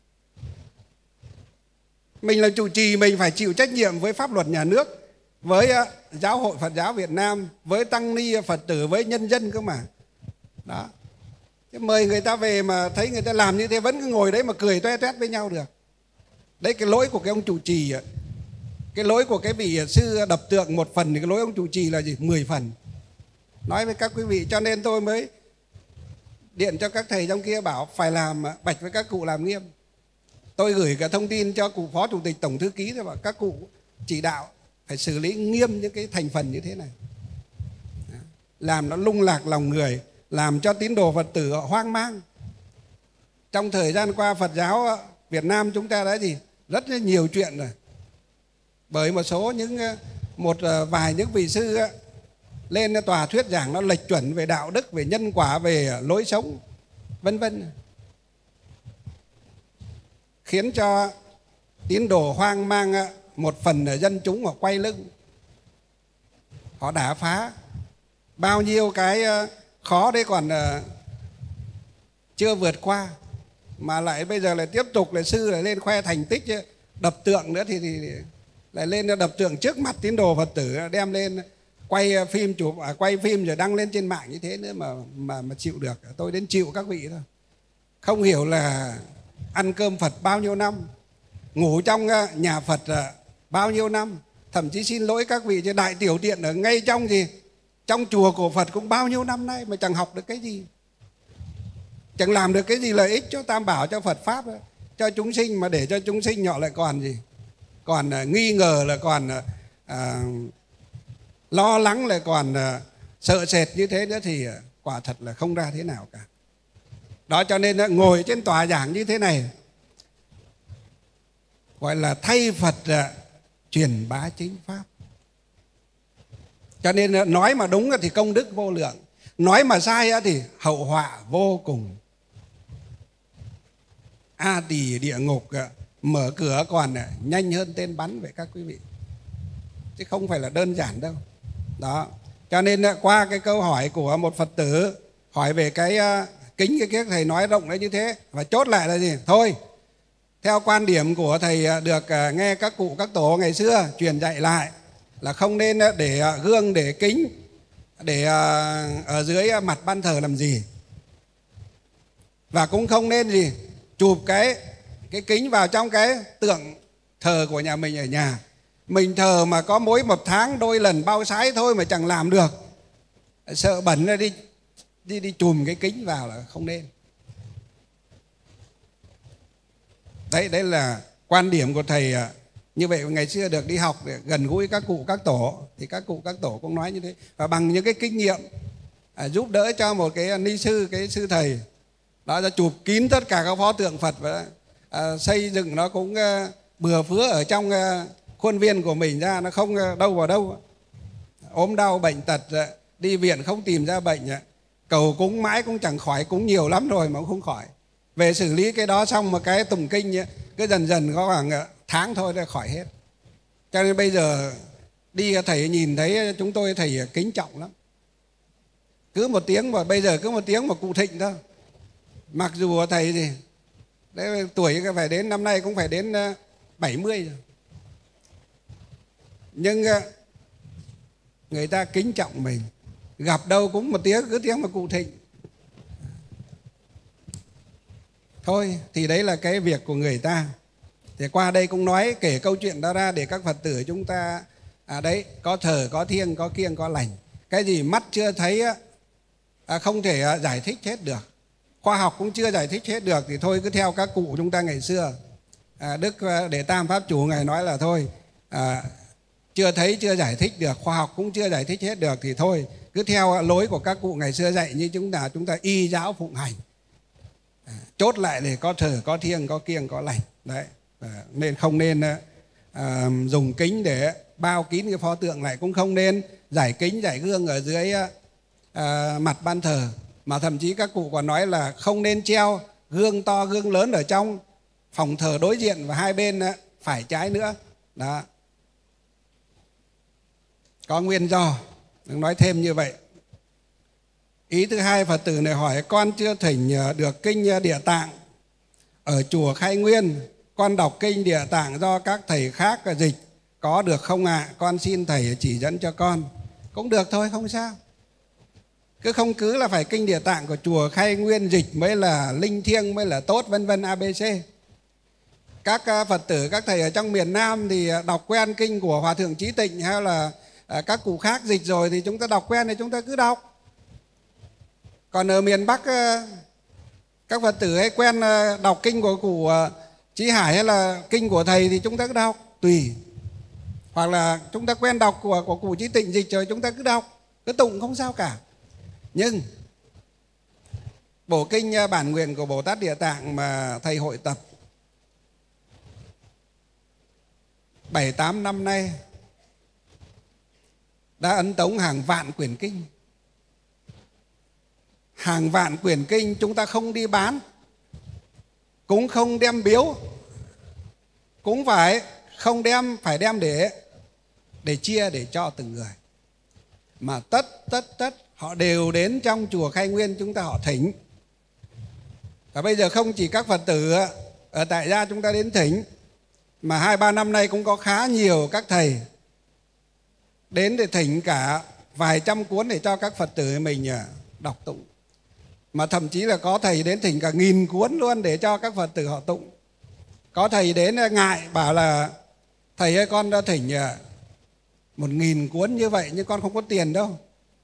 Mình là chủ trì, mình phải chịu trách nhiệm với pháp luật nhà nước, với Giáo hội Phật giáo Việt Nam, với tăng ni Phật tử, với nhân dân cơ mà. Đó. Thế mời người ta về mà thấy người ta làm như thế vẫn cứ ngồi đấy mà cười toe toét với nhau được. Đấy, cái lỗi của cái ông chủ trì, cái lỗi của cái vị sư đập tượng một phần thì cái lỗi ông chủ trì là gì? 10 phần. Nói với các quý vị, cho nên tôi mới điện cho các thầy trong kia bảo phải làm, bạch với các cụ làm nghiêm. Tôi gửi cả thông tin cho cụ phó chủ tịch tổng thư ký rồi, bảo các cụ chỉ đạo phải xử lý nghiêm những cái thành phần như thế này, làm nó lung lạc lòng người, làm cho tín đồ Phật tử hoang mang. Trong thời gian qua Phật giáo Việt Nam chúng ta đã gì? Rất nhiều chuyện rồi. Bởi một số một vài những vị sư lên tòa thuyết giảng nó lệch chuẩn về đạo đức, về nhân quả, về lối sống, vân vân, khiến cho tín đồ hoang mang. Một phần là dân chúng họ quay lưng, họ đả phá bao nhiêu cái khó đấy còn chưa vượt qua, mà lại bây giờ lại tiếp tục lại sư lại lên khoe thành tích đập tượng nữa, thì lại lên đập tượng trước mặt tín đồ Phật tử, đem lên quay phim quay phim rồi đăng lên trên mạng như thế nữa mà chịu được. Tôi đến chịu các vị thôi. Không hiểu là ăn cơm Phật bao nhiêu năm, ngủ trong nhà Phật bao nhiêu năm, thậm chí xin lỗi các vị chứ đại tiểu tiện ở ngay trong gì, trong chùa của Phật cũng bao nhiêu năm nay mà chẳng học được cái gì, chẳng làm được cái gì lợi ích cho Tam Bảo, cho Phật Pháp, cho chúng sinh, mà để cho chúng sinh họ lại còn gì, còn nghi ngờ, là còn lo lắng, lại còn sợ sệt như thế nữa thì quả thật là không ra thế nào cả. Đó, cho nên ngồi trên tòa giảng như thế này gọi là thay Phật truyền bá chính pháp. Cho nên nói mà đúng thì công đức vô lượng, nói mà sai thì hậu họa vô cùng. A Tỳ địa ngục mở cửa còn nhanh hơn tên bắn vậy các quý vị, chứ không phải là đơn giản đâu. Đó, cho nên qua cái câu hỏi của một Phật tử hỏi về cái kính, cái thầy nói rộng đấy như thế, và chốt lại là gì? Thôi, theo quan điểm của thầy được nghe các cụ các tổ ngày xưa truyền dạy lại là không nên để gương, để kính, để ở dưới mặt ban thờ làm gì, và cũng không nên gì chụp cái kính vào trong cái tượng thờ của nhà mình ở nhà. Mình thờ mà có mỗi một tháng đôi lần bao sái thôi mà chẳng làm được, sợ bẩn là đi chùm cái kính vào là không nên. Đấy là quan điểm của thầy. Như vậy ngày xưa được đi học để gần gũi các cụ các tổ, thì các cụ các tổ cũng nói như thế, và bằng những cái kinh nghiệm giúp đỡ cho một cái ni sư, cái sư thầy đó, ra chụp kín tất cả các pho tượng Phật và xây dựng nó cũng bừa phứa ở trong khuôn viên của mình ra, nó không đâu vào đâu. Ốm đau bệnh tật, đi viện không tìm ra bệnh, cầu cúng mãi cũng chẳng khỏi, cúng nhiều lắm rồi mà cũng không khỏi. Về xử lý cái đó xong một cái tụng kinh cứ dần dần có khoảng tháng thôi là khỏi hết. Cho nên bây giờ đi thầy nhìn thấy chúng tôi thầy kính trọng lắm. Cứ một tiếng, mà bây giờ cứ một tiếng mà cụ Thịnh thôi. Mặc dù thầy gì đấy, tuổi phải đến năm nay cũng phải đến 70 rồi, nhưng người ta kính trọng mình, gặp đâu cũng một tiếng, cứ tiếng mà cụ Thịnh. Thôi thì đấy là cái việc của người ta. Thì qua đây cũng nói kể câu chuyện đó ra để các Phật tử chúng ta đấy, có thờ, có thiêng, có kiêng, có lành. Cái gì mắt chưa thấy không thể giải thích hết được, khoa học cũng chưa giải thích hết được, thì thôi cứ theo các cụ chúng ta ngày xưa. Đức Đệ Tam Pháp Chủ Ngài nói là thôi, chưa thấy, chưa giải thích được, khoa học cũng chưa giải thích hết được, thì thôi cứ theo lối của các cụ ngày xưa dạy như chúng ta y giáo phụng hành. Chốt lại để có thờ, có thiêng, có kiêng, có lành. Đấy. Nên không nên dùng kính để bao kín cái pho tượng lại, cũng không nên giải kính, giải gương ở dưới mặt ban thờ. Mà thậm chí các cụ còn nói là không nên treo gương to, gương lớn ở trong phòng thờ đối diện và hai bên phải trái nữa. Đó. Có nguyên do, nói thêm như vậy. Ý thứ hai, Phật tử này hỏi: con chưa thỉnh được kinh Địa Tạng ở chùa Khai Nguyên, con đọc kinh Địa Tạng do các thầy khác dịch, có được không ạ? Con xin thầy chỉ dẫn cho con. Cũng được thôi, không sao. Không cứ là phải kinh Địa Tạng của chùa Khai Nguyên dịch mới là linh thiêng, mới là tốt, vân vân ABC. Các Phật tử, các thầy ở trong miền Nam thì đọc quen kinh của Hòa Thượng Chí Tịnh hay là các cụ khác dịch rồi thì chúng ta đọc quen thì chúng ta cứ đọc. Còn ở miền Bắc, các Phật tử hay quen đọc kinh của cụ Chí Hải hay là kinh của thầy thì chúng ta cứ đọc, tùy. Hoặc là chúng ta quen đọc của cụ Chí Tịnh dịch rồi chúng ta cứ đọc, cứ tụng không sao cả. Nhưng bộ kinh bản nguyện của Bồ Tát Địa Tạng mà thầy hội tập 7-8 năm nay đã ấn tống hàng vạn quyển kinh. Hàng vạn quyển kinh chúng ta không đi bán, cũng không đem biếu, cũng phải đem để chia, để cho từng người. Mà tất họ đều đến trong chùa Khai Nguyên chúng ta họ thỉnh. Và bây giờ không chỉ các Phật tử ở tại gia chúng ta đến thỉnh, mà 2-3 năm nay cũng có khá nhiều các thầy đến để thỉnh cả vài trăm cuốn để cho các Phật tử mình đọc tụng. Mà thậm chí là có thầy đến thỉnh cả 1000 cuốn luôn để cho các Phật tử họ tụng. Có thầy đến ngại bảo là: thầy ơi, con đã thỉnh 1000 cuốn như vậy nhưng con không có tiền đâu.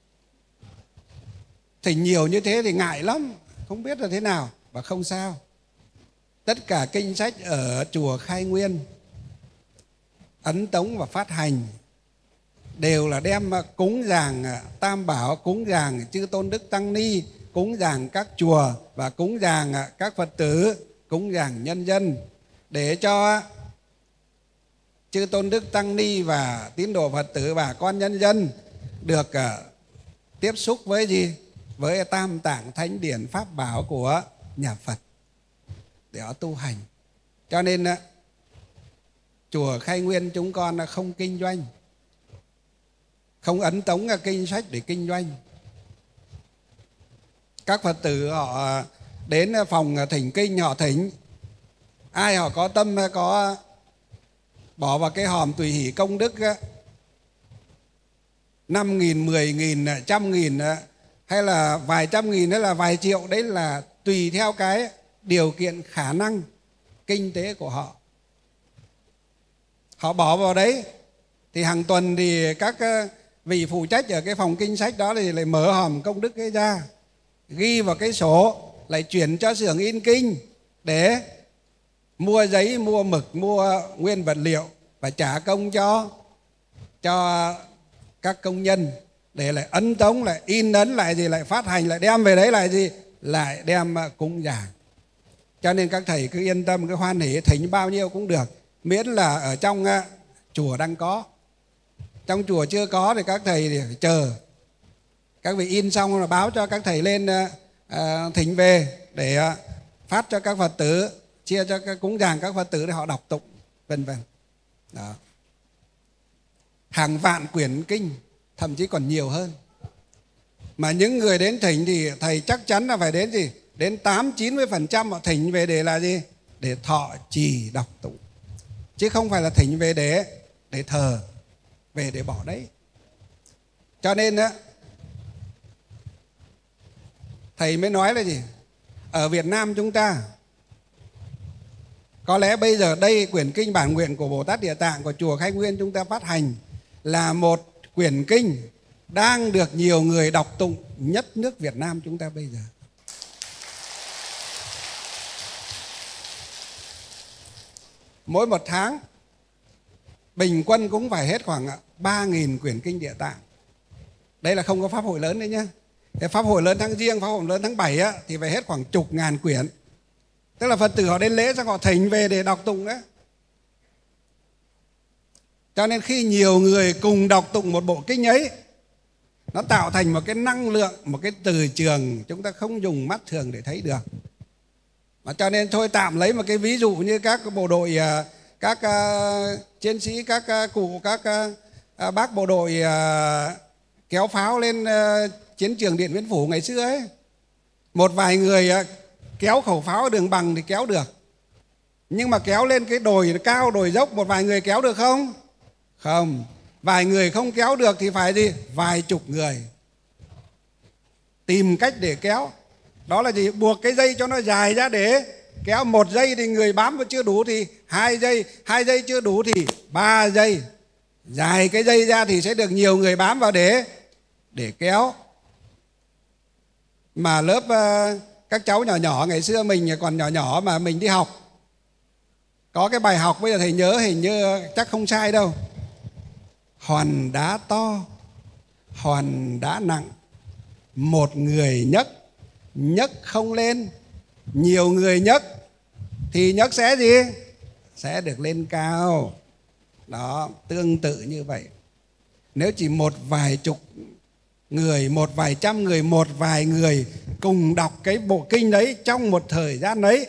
Thỉnh nhiều như thế thì ngại lắm, không biết là thế nào. Và không sao, tất cả kinh sách ở chùa Khai Nguyên ấn tống và phát hành đều là đem cúng dường Tam Bảo, cúng dường chư tôn đức tăng ni, cúng dường các chùa và cúng dường các Phật tử, cúng dường nhân dân, để cho chư tôn đức tăng ni và tín đồ Phật tử và con nhân dân được tiếp xúc với gì? Với Tam Tạng Thánh Điển Pháp Bảo của nhà Phật để họ tu hành. Cho nên chùa Khai Nguyên chúng con không kinh doanh, không ấn tống kinh sách để kinh doanh. Các Phật tử họ đến phòng thỉnh kinh họ thỉnh, ai họ có tâm có bỏ vào cái hòm tùy hỷ công đức 5.000, 10.000, 100.000 hay là vài trăm nghìn hay là vài triệu, đấy là tùy theo cái điều kiện khả năng kinh tế của họ. Họ bỏ vào đấy thì hàng tuần thì các vị phụ trách ở cái phòng kinh sách đó thì lại mở hòm công đức ấy ra, ghi vào cái sổ, lại chuyển cho xưởng in kinh để mua giấy, mua mực, mua nguyên vật liệu và trả công cho các công nhân, để lại ấn tống, lại in ấn lại gì, lại phát hành, lại đem về đấy lại gì, lại đem cúng dường. Cho nên các thầy cứ yên tâm, cứ hoan hỉ thỉnh bao nhiêu cũng được, miễn là ở trong chùa đang có. Trong chùa chưa có thì các thầy thì phải chờ các vị in xong là báo cho các thầy lên thỉnh về để phát cho các Phật tử, chia cho các cúng dường các Phật tử để họ đọc tụng, vân vân. Đó. Hàng vạn quyển kinh, thậm chí còn nhiều hơn. Mà những người đến thỉnh thì thầy chắc chắn là phải đến gì? Đến 80-90% họ thỉnh về để là gì? Để thọ trì đọc tụng. Chứ không phải là thỉnh về để thờ, về để bỏ đấy. Cho nên thầy mới nói là gì? Ở Việt Nam chúng ta Có lẽ bây giờ đây quyển kinh bản nguyện của Bồ Tát Địa Tạng của chùa Khai Nguyên chúng ta phát hành là một quyển kinh đang được nhiều người đọc tụng nhất nước Việt Nam chúng ta bây giờ. Mỗi một tháng bình quân cũng phải hết khoảng 3.000 quyển kinh Địa Tạng. Đây là không có pháp hội lớn đấy nhá. Cái pháp hội lớn tháng Giêng, pháp hội lớn tháng 7 á, thì phải hết khoảng chục ngàn quyển. Tức là Phật tử họ đến lễ xong họ thỉnh về để đọc tụng đấy. Cho nên khi nhiều người cùng đọc tụng một bộ kinh ấy, nó tạo thành một cái năng lượng, một cái từ trường chúng ta không dùng mắt thường để thấy được. Mà cho nên thôi tạm lấy một cái ví dụ như các bộ đội, các chiến sĩ, các cụ, các bác bộ đội kéo pháo lên chiến trường Điện Biên Phủ ngày xưa ấy. Một vài người kéo khẩu pháo đường bằng thì kéo được. Nhưng mà kéo lên cái đồi cao, đồi dốc, một vài người kéo được không? Không. Vài người không kéo được thì phải gì? Vài chục người tìm cách để kéo. Đó là gì? Buộc cái dây cho nó dài ra để kéo. 1 giây thì người bám mà chưa đủ thì 2 giây, 2 giây chưa đủ thì 3 giây. Dài cái dây ra thì sẽ được nhiều người bám vào để kéo. Mà lớp các cháu nhỏ nhỏ ngày xưa mình còn nhỏ nhỏ mà mình đi học, có cái bài học bây giờ thầy nhớ hình như chắc không sai đâu. Hòn đá to, hòn đá nặng, một người nhấc, nhấc không lên. Nhiều người nhấc thì nhấc sẽ gì? Sẽ được lên cao. Đó, tương tự như vậy. Nếu chỉ một vài chục người, một vài trăm người, một vài người cùng đọc cái bộ kinh đấy trong một thời gian đấy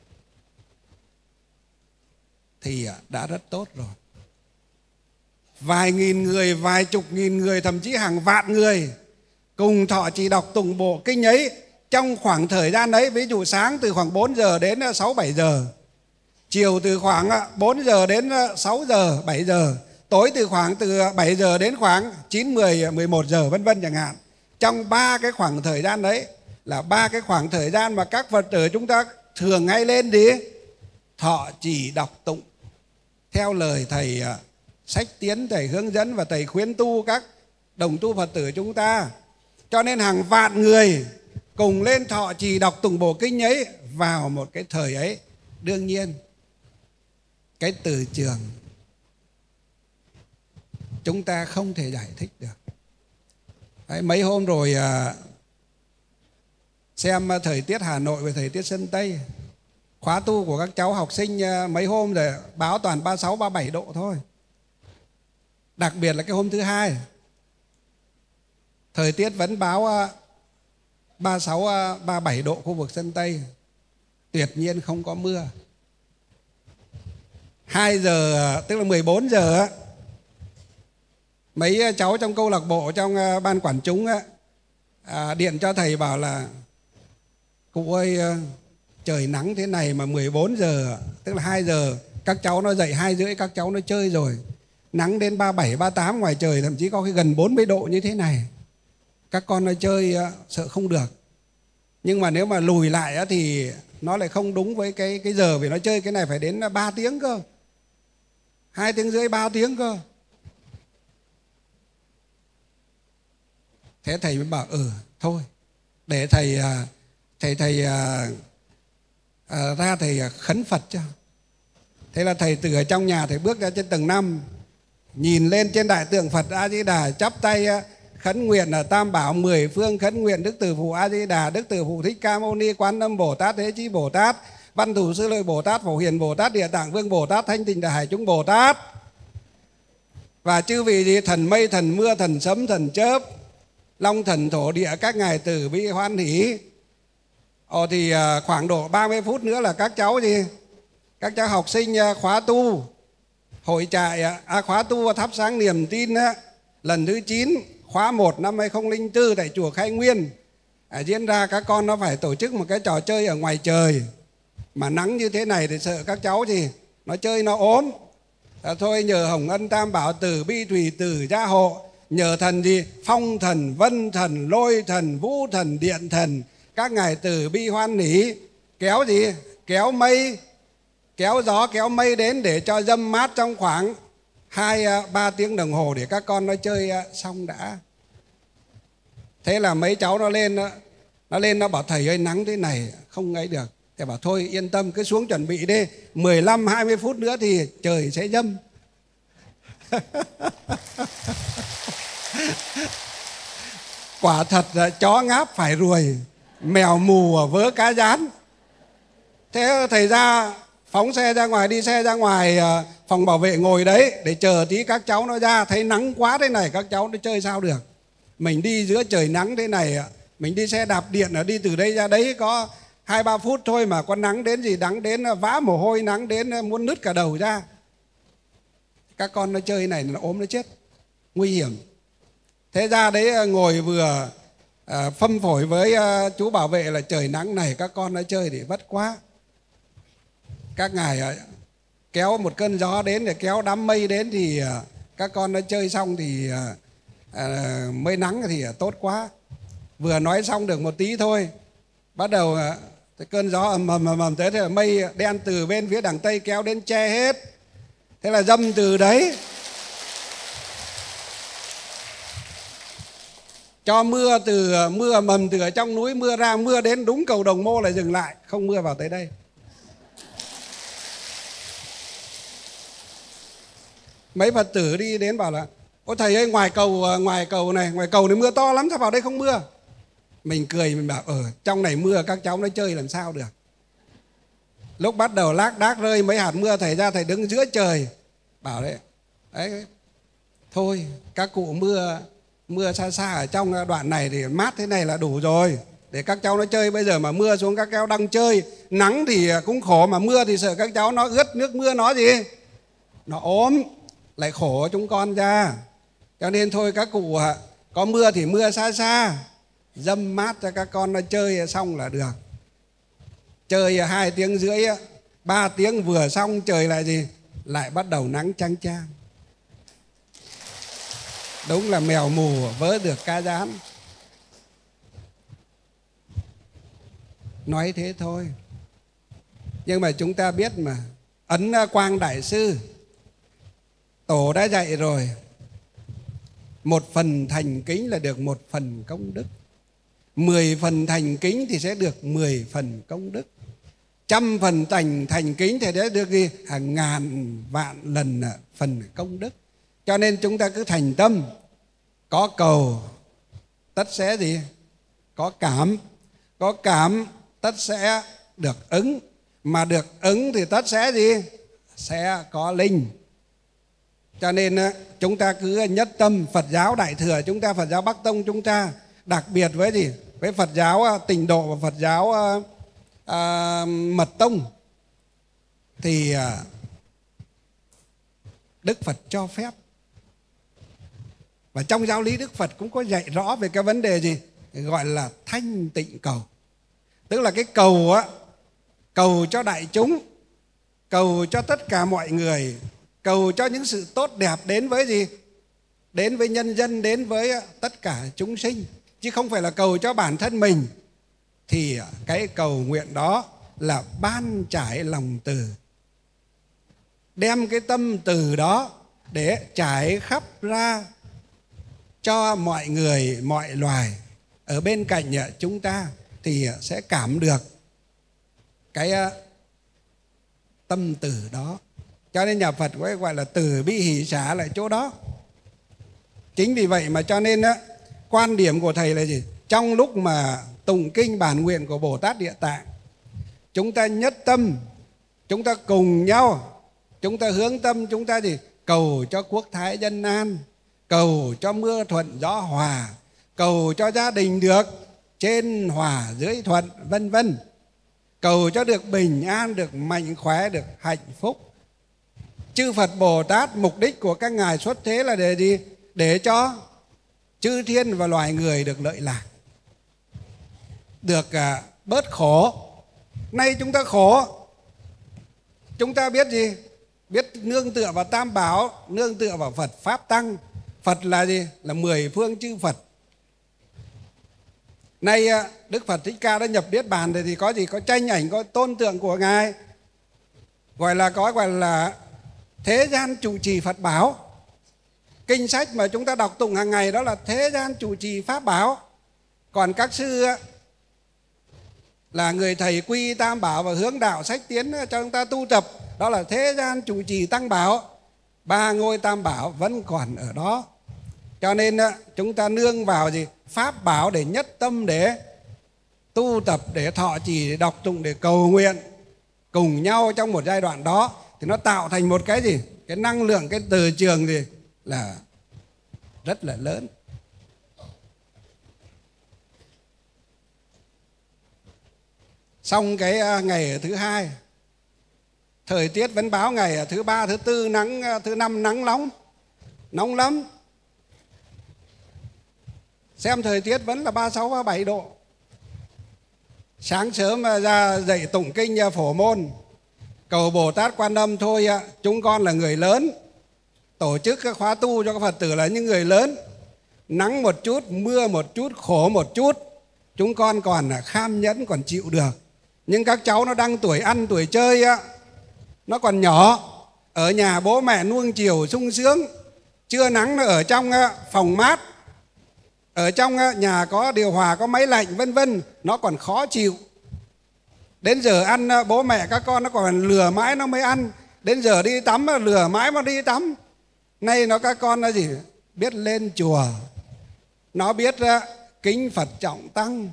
thì đã rất tốt rồi. Vài nghìn người, vài chục nghìn người, thậm chí hàng vạn người cùng thọ trì đọc tụng bộ kinh ấy trong khoảng thời gian đấy. Ví dụ sáng từ khoảng 4 giờ đến 6-7 giờ, chiều từ khoảng 4 giờ đến 6 giờ, 7 giờ, tối từ 7 giờ đến khoảng 9, 10, 11 giờ vân vân chẳng hạn. Trong 3 cái khoảng thời gian đấy là 3 cái khoảng thời gian mà các Phật tử chúng ta thường hay lên đi thọ trì đọc tụng theo lời thầy sách tiến, thầy hướng dẫn và thầy khuyến tu các đồng tu Phật tử chúng ta. Cho nên hàng vạn người cùng lên thọ trì đọc tụng bộ kinh ấy vào một cái thời ấy. Đương nhiên cái từ trường chúng ta không thể giải thích được. Đấy, mấy hôm rồi xem thời tiết Hà Nội và thời tiết Sơn Tây, khóa tu của các cháu học sinh mấy hôm rồi báo toàn 36, 37 độ thôi. Đặc biệt là cái hôm thứ Hai, thời tiết vẫn báo 36, 37 độ khu vực Sơn Tây. Tuyệt nhiên không có mưa. 2 giờ, tức là 14 giờ, mấy cháu trong câu lạc bộ, trong ban quản chúng điện cho thầy bảo là cụ ơi, trời nắng thế này mà 14 giờ, tức là 2 giờ các cháu nó dậy, 2 rưỡi các cháu nó chơi rồi. Nắng đến 37, 38 ngoài trời, thậm chí có khi gần 40 độ như thế này. Các con nó chơi sợ không được. Nhưng mà nếu mà lùi lại thì nó lại không đúng với cái giờ, vì nó chơi cái này phải đến 3 tiếng cơ, 2 tiếng rưỡi, 3 tiếng cơ. Thế thầy mới bảo thôi để thầy ra thầy khấn Phật cho. Thế là thầy từ ở trong nhà thầy bước ra trên tầng 5, nhìn lên trên đại tượng Phật A Di Đà, chắp tay khấn nguyện là Tam Bảo 10 phương, khấn nguyện Đức Từ Phụ A Di Đà, Đức Từ Phụ Thích Ca Mâu Ni, Quán Âm Bồ Tát, Thế Chí Bồ Tát, Văn Thủ Sư Lợi Bồ Tát, Phổ Hiền Bồ Tát, Địa Tạng Vương Bồ Tát, Thanh Tịnh Đại Hải Chúng Bồ Tát, và chư vị gì thần mây, thần mưa, thần sấm, thần chớp, long thần thổ địa, các ngài từ bi hoan hỷ. Thì khoảng độ 30 phút nữa là các cháu gì? Các cháu học sinh khóa tu hội trại, khóa tu thắp sáng niềm tin lần thứ 9, khóa 1 năm 2004 tại chùa Khai Nguyên diễn ra. Các con nó phải tổ chức một cái trò chơi ở ngoài trời, mà nắng như thế này thì sợ các cháu gì nó chơi nó ốm. Thôi nhờ Hồng Ân Tam Bảo từ bi thủy tử gia hộ, nhờ thần gì phong thần, vân thần, lôi thần, vũ thần, điện thần, các ngài từ bi hoan hỷ, kéo gì kéo mây kéo gió kéo mây đến để cho dâm mát trong khoảng 2-3 tiếng đồng hồ để các con nó chơi xong đã. Thế là mấy cháu nó lên nó bảo thầy ơi nắng thế này không ấy được. Thầy bảo thôi yên tâm cứ xuống chuẩn bị đi, 15-20 phút nữa thì trời sẽ dâm. Quả thật là chó ngáp phải ruồi, mèo mù ở vớ cá rán. Thế thầy ra phóng xe ra ngoài, đi xe ra ngoài phòng bảo vệ ngồi đấy để chờ tí các cháu nó ra. Thấy nắng quá thế này các cháu nó chơi sao được. Mình đi giữa trời nắng thế này, mình đi xe đạp điện đi từ đây ra đấy có 2-3 phút thôi mà có nắng đến gì, nắng đến vã mồ hôi, nắng đến muốn nứt cả đầu ra. Các con nó chơi này nó ốm nó chết, nguy hiểm. Thế ra đấy ngồi vừa phâm phổi với chú bảo vệ là trời nắng này các con nó chơi thì vất quá. Các ngài kéo một cơn gió đến để kéo đám mây đến thì các con nó chơi xong thì mây nắng thì tốt quá. Vừa nói xong được một tí thôi, bắt đầu cơn gió ầm tới, thế là mây đen từ bên phía đằng Tây kéo đến che hết. Thế là dâm từ đấy cho mưa, từ mưa mầm từ ở trong núi mưa ra, mưa đến đúng cầu Đồng Mô lại dừng lại, không mưa vào tới đây. Mấy Phật tử đi đến bảo là ôi thầy ơi ngoài cầu này mưa to lắm, sao vào đây không mưa? Mình cười mình bảo trong này mưa các cháu nó chơi làm sao được. Lúc bắt đầu lác đác rơi mấy hạt mưa, thầy ra thầy đứng giữa trời bảo đấy thôi các cụ mưa xa xa ở trong đoạn này thì mát thế này là đủ rồi để các cháu nó chơi. Bây giờ mà mưa xuống các cháu đang chơi, nắng thì cũng khổ mà mưa thì sợ các cháu nó ướt nước mưa nó gì, nó ốm lại khổ chúng con ra. Cho nên thôi các cụ có mưa thì mưa xa xa, dâm mát cho các con nó chơi xong là được. Chơi 2 tiếng rưỡi 3 tiếng vừa xong trời lại gì, lại bắt đầu nắng chang chang. Đúng là mèo mù vớ được cá rán. Nói thế thôi, nhưng mà chúng ta biết mà, Ấn Quang Đại Sư Tổ đã dạy rồi, 1 phần thành kính là được 1 phần công đức, 10 phần thành kính thì sẽ được 10 phần công đức, 100 phần thành kính thì sẽ được gì, hàng ngàn vạn lần phần công đức. Cho nên chúng ta cứ thành tâm, có cầu tất sẽ gì, có cảm tất sẽ được ứng, mà được ứng thì tất sẽ gì, sẽ có linh. Cho nên chúng ta cứ nhất tâm. Phật giáo Đại Thừa chúng ta, Phật giáo Bắc Tông chúng ta, đặc biệt với gì, với Phật giáo Tịnh Độ và Phật giáo Mật Tông thì Đức Phật cho phép. Và trong giáo lý Đức Phật cũng có dạy rõ về cái vấn đề gì gọi là thanh tịnh cầu. Tức là cái cầu cầu cho đại chúng, cầu cho tất cả mọi người, cầu cho những sự tốt đẹp đến với gì, đến với nhân dân, đến với tất cả chúng sinh, chứ không phải là cầu cho bản thân mình. Thì cái cầu nguyện đó là ban trải lòng từ, đem cái tâm từ đó để trải khắp ra cho mọi người, mọi loài ở bên cạnh chúng ta, thì sẽ cảm được cái tâm từ đó. Cho nên nhà Phật gọi là từ bi hỷ xả lại chỗ đó. Chính vì vậy mà cho nên quan điểm của thầy là gì? Trong lúc mà tụng kinh bản nguyện của Bồ Tát Địa Tạng, chúng ta nhất tâm, chúng ta cùng nhau, chúng ta hướng tâm, chúng ta gì? Cầu cho quốc thái dân an, cầu cho mưa thuận gió hòa, cầu cho gia đình được trên hòa dưới thuận, vân vân. Cầu cho được bình an, được mạnh khỏe, được hạnh phúc. Chư Phật Bồ Tát mục đích của các ngài xuất thế là để gì? Để cho chư thiên và loài người được lợi lạc, được bớt khổ. Nay chúng ta khổ, chúng ta biết gì? Biết nương tựa vào Tam Bảo, nương tựa vào Phật Pháp Tăng. Phật là gì? Là 10 phương chư Phật. Nay Đức Phật Thích Ca đã nhập Niết Bàn thì có gì? Có tranh ảnh, có tôn tượng của Ngài. gọi là thế gian trụ trì Phật bảo. Kinh sách mà chúng ta đọc tụng hàng ngày đó là thế gian trụ trì Pháp bảo. Còn các sư là người thầy quy Tam bảo và hướng đạo sách tiến cho chúng ta tu tập, đó là thế gian trụ trì Tăng bảo. Ba ngôi Tam bảo vẫn còn ở đó. Cho nên chúng ta nương vào gì? Pháp bảo để nhất tâm, để tu tập, để thọ trì, để đọc tụng, để cầu nguyện cùng nhau trong một giai đoạn đó, thì nó tạo thành một cái gì? Cái năng lượng, cái từ trường gì là rất là lớn. Xong cái ngày thứ hai, thời tiết vẫn báo ngày thứ ba, thứ tư nắng, thứ năm nắng nóng lắm. Xem thời tiết vẫn là 36, 37 độ. Sáng sớm ra dậy tụng kinh Phổ Môn, cầu Bồ Tát Quan Âm thôi, chúng con là người lớn, tổ chức các khóa tu cho các Phật tử là những người lớn. Nắng một chút, mưa một chút, khổ một chút, chúng con còn kham nhẫn, còn chịu được. Nhưng các cháu nó đang tuổi ăn tuổi chơi, nó còn nhỏ, ở nhà bố mẹ nuông chiều sung sướng, trưa nắng nó ở trong phòng mát, ở trong nhà có điều hòa, có máy lạnh vân vân, nó còn khó chịu. Đến giờ ăn bố mẹ các con nó còn lừa mãi nó mới ăn. Đến giờ đi tắm lừa mãi mà đi tắm. Nay các con là gì? Biết lên chùa, nó biết kính Phật trọng tăng,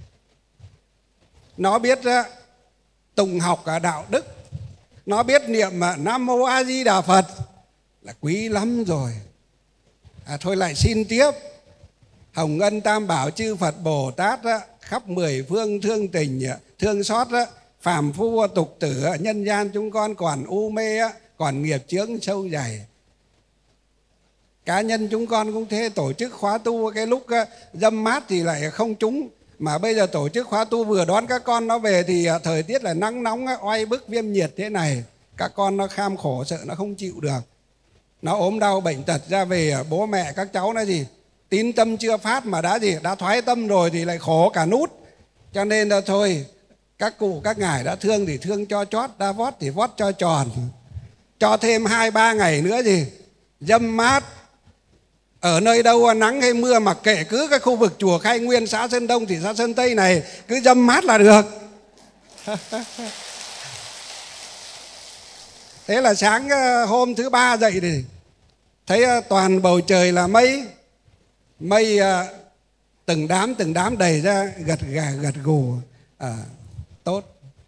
nó biết tùng học cả đạo đức, nó biết niệm Nam Mô A Di Đà Phật là quý lắm rồi. Thôi lại xin tiếp. Hồng ân Tam bảo chư Phật Bồ Tát khắp mười phương thương tình thương xót phàm phu tục tử nhân gian chúng con còn u mê, còn nghiệp chướng sâu dày. Cá nhân chúng con cũng thế, tổ chức khóa tu cái lúc dâm mát thì lại không trúng, mà bây giờ tổ chức khóa tu vừa đón các con nó về thì thời tiết là nắng nóng oai bức viêm nhiệt thế này, các con nó kham khổ sợ nó không chịu được, nó ốm đau bệnh tật ra về, bố mẹ các cháu nó gì tín tâm chưa phát mà đã thoái tâm rồi thì lại khổ cả nút. Cho nên là thôi, các cụ các ngài đã thương thì thương cho chót, đã vót thì vót cho tròn, cho thêm 2-3 ngày nữa gì dâm mát. Ở nơi đâu nắng hay mưa mặc kệ, cứ cái khu vực chùa Khai Nguyên, xã Sơn Đông, thị xã Sơn Tây này cứ dâm mát là được. Thế là sáng hôm thứ ba dậy thì thấy toàn bầu trời là mây từng đám đầy ra, gật gù. Tốt.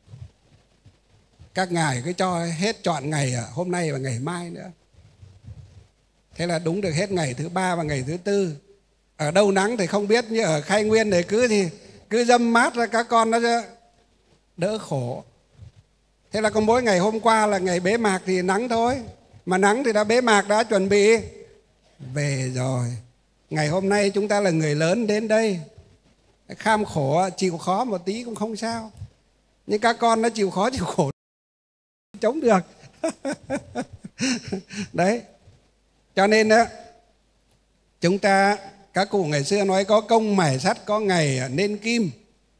Các ngài cứ cho hết trọn ngày hôm nay và ngày mai nữa. Thế là đúng được hết ngày thứ ba và ngày thứ tư. Ở đâu nắng thì không biết, như ở Khai Nguyên này cứ dâm mát ra các con nó đỡ khổ. Thế là có mỗi ngày hôm qua là ngày bế mạc thì nắng thôi, mà nắng thì đã bế mạc, đã chuẩn bị về rồi. Ngày hôm nay chúng ta là người lớn đến đây, kham khổ chịu khó một tí cũng không sao, nhưng các con nó chịu khó chịu khổ chống được. Đấy. Cho nên chúng ta, các cụ ngày xưa nói có công mài sắt có ngày nên kim.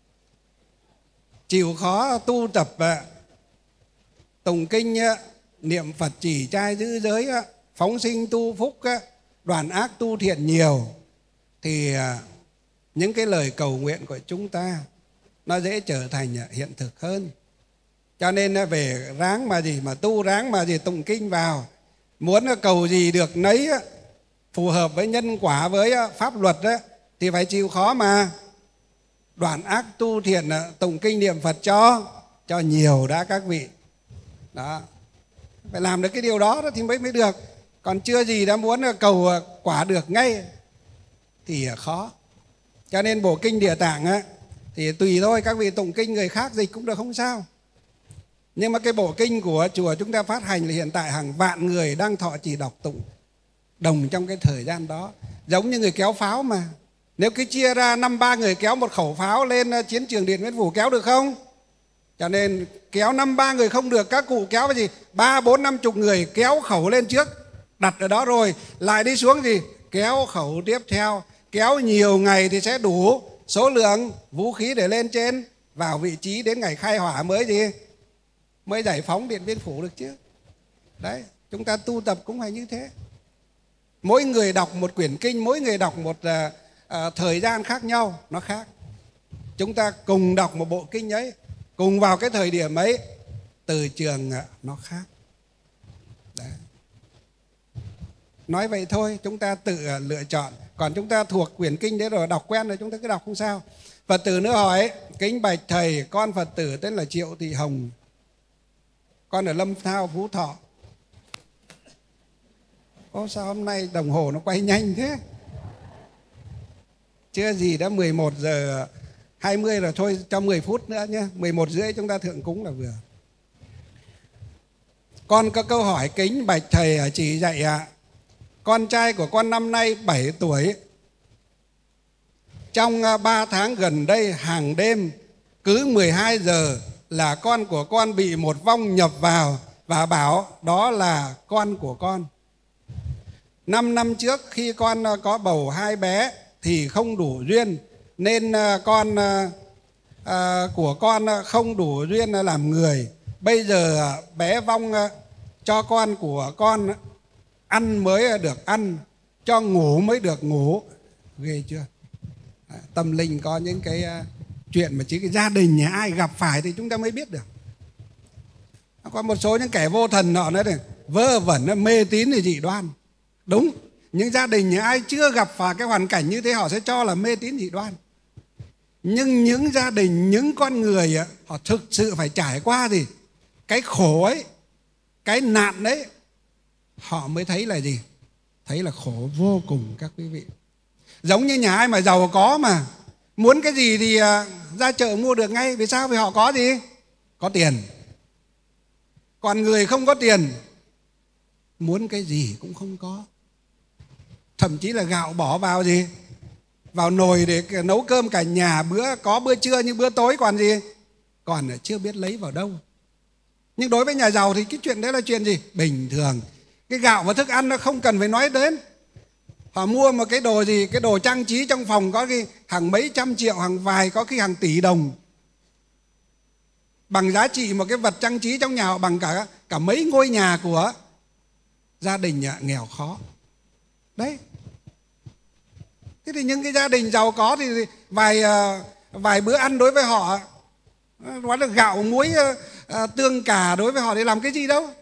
Chịu khó tu tập tụng kinh, niệm Phật chỉ trai giữ giới, phóng sinh tu phúc, đoàn ác tu thiện nhiều, thì những cái lời cầu nguyện của chúng ta nó dễ trở thành hiện thực hơn. Cho nên về ráng mà gì mà tu, ráng mà gì tụng kinh vào, muốn cầu gì được nấy, phù hợp với nhân quả, với pháp luật thì phải chịu khó mà đoạn ác tu thiện, tụng kinh niệm Phật cho nhiều đã các vị. Đó, phải làm được cái điều đó thì mới được. Còn chưa gì đã muốn cầu quả được ngay thì khó. Cho nên bộ kinh Địa Tạng thì tùy thôi, các vị tụng kinh người khác dịch cũng được không sao. Nhưng mà cái bộ kinh của chùa chúng ta phát hành là hiện tại hàng vạn người đang thọ trì đọc tụng đồng trong cái thời gian đó. Giống như người kéo pháo mà, nếu cứ chia ra 5-3 người kéo một khẩu pháo lên chiến trường Điện Biên Phủ kéo được không? Cho nên kéo 5-3 người không được, các cụ kéo cái gì 3-4-50 người kéo khẩu lên trước, đặt ở đó rồi lại đi xuống gì kéo khẩu tiếp theo. Kéo nhiều ngày thì sẽ đủ số lượng vũ khí để lên trên vào vị trí, đến ngày khai hỏa mới gì mới giải phóng Điện Biên Phủ được chứ. Đấy, chúng ta tu tập cũng phải như thế. Mỗi người đọc một quyển kinh, mỗi người đọc một thời gian khác nhau, nó khác. Chúng ta cùng đọc một bộ kinh ấy, cùng vào cái thời điểm ấy, từ trường nó khác. Đấy. Nói vậy thôi, chúng ta tự lựa chọn. Còn chúng ta thuộc quyển kinh đấy rồi, đọc quen rồi, chúng ta cứ đọc không sao. Phật tử nữa hỏi: kính bạch thầy, con Phật tử tên là Triệu Thị Hồng, con ở Lâm Thao, Phú Thọ. Ô, sao hôm nay đồng hồ nó quay nhanh thế? Chưa gì đã 11 giờ 20 rồi, thôi cho 10 phút nữa nhé. 11 rưỡi chúng ta thượng cúng là vừa. Con có câu hỏi kính bạch thầy chỉ dạy ạ. Con trai của con năm nay 7 tuổi. Trong 3 tháng gần đây, hàng đêm cứ 12 giờ là con của con bị một vong nhập vào và bảo đó là con của con. 5 năm trước khi con có bầu 2 bé thì không đủ duyên, nên con của con không đủ duyên làm người. Bây giờ bé vong cho con của con ăn mới được ăn, cho ngủ mới được ngủ. Ghê chưa? Tâm linh có những cái chuyện mà chỉ cái gia đình nhà ai gặp phải thì chúng ta mới biết được. Có một số những kẻ vô thần họ nói này, vơ vẩn mê tín thì dị đoan. Đúng, những gia đình nhà ai chưa gặp phải cái hoàn cảnh như thế họ sẽ cho là mê tín dị đoan. Nhưng những gia đình, những con người họ thực sự phải trải qua gì? Cái khổ ấy, cái nạn đấy, họ mới thấy là gì? Thấy là khổ vô cùng các quý vị. Giống như nhà ai mà giàu có mà muốn cái gì thì ra chợ mua được ngay. Vì sao? Vì họ có gì? Có tiền. Còn người không có tiền, muốn cái gì cũng không có. Thậm chí là gạo bỏ vào gì? Vào nồi để nấu cơm cả nhà, bữa có bữa trưa nhưng bữa tối còn gì? Còn chưa biết lấy vào đâu. Nhưng đối với nhà giàu thì cái chuyện đấy là chuyện gì? Bình thường. Cái gạo và thức ăn nó không cần phải nói đến. Họ mua một cái đồ gì, cái đồ trang trí trong phòng có khi hàng mấy trăm triệu, hàng vài, có khi hàng tỷ đồng. Bằng giá trị một cái vật trang trí trong nhà họ bằng cả mấy ngôi nhà của gia đình nghèo khó. Đấy. Thế thì những cái gia đình giàu có thì vài bữa ăn đối với họ, nói là gạo muối tương cà đối với họ để làm cái gì đâu.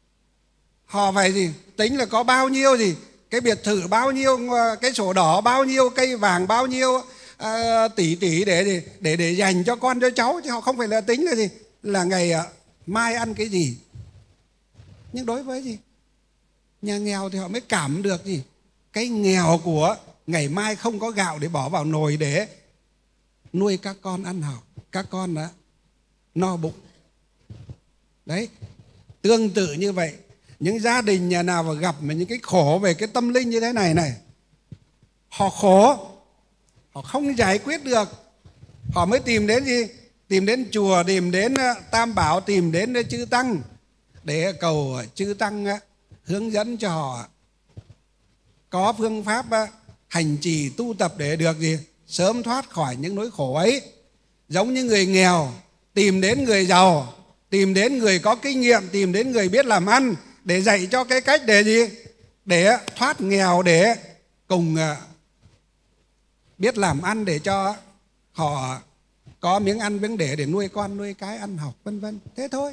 Họ phải gì? Tính là có bao nhiêu gì? Cái biệt thự bao nhiêu, cái sổ đỏ bao nhiêu, cây vàng bao nhiêu tỷ để dành cho con cho cháu, chứ họ không phải là tính là gì? Là ngày mai ăn cái gì. Nhưng đối với gì? Nhà nghèo thì họ mới cảm được gì? Cái nghèo của ngày mai không có gạo để bỏ vào nồi để nuôi các con ăn học, các con đã no bụng. Đấy, tương tự như vậy, những gia đình nhà nào mà gặp mà những cái khổ về cái tâm linh như thế này, họ khổ, họ không giải quyết được, họ mới tìm đến gì? Tìm đến chùa, tìm đến Tam Bảo, tìm đến chư Tăng để cầu chư Tăng hướng dẫn cho họ có phương pháp hành trì tu tập để được gì? Sớm thoát khỏi những nỗi khổ ấy. Giống như người nghèo tìm đến người giàu, tìm đến người có kinh nghiệm, tìm đến người biết làm ăn để dạy cho cái cách để gì? Để thoát nghèo, để cùng biết làm ăn để cho họ có miếng ăn miếng để nuôi con nuôi cái ăn học vân vân. Thế thôi.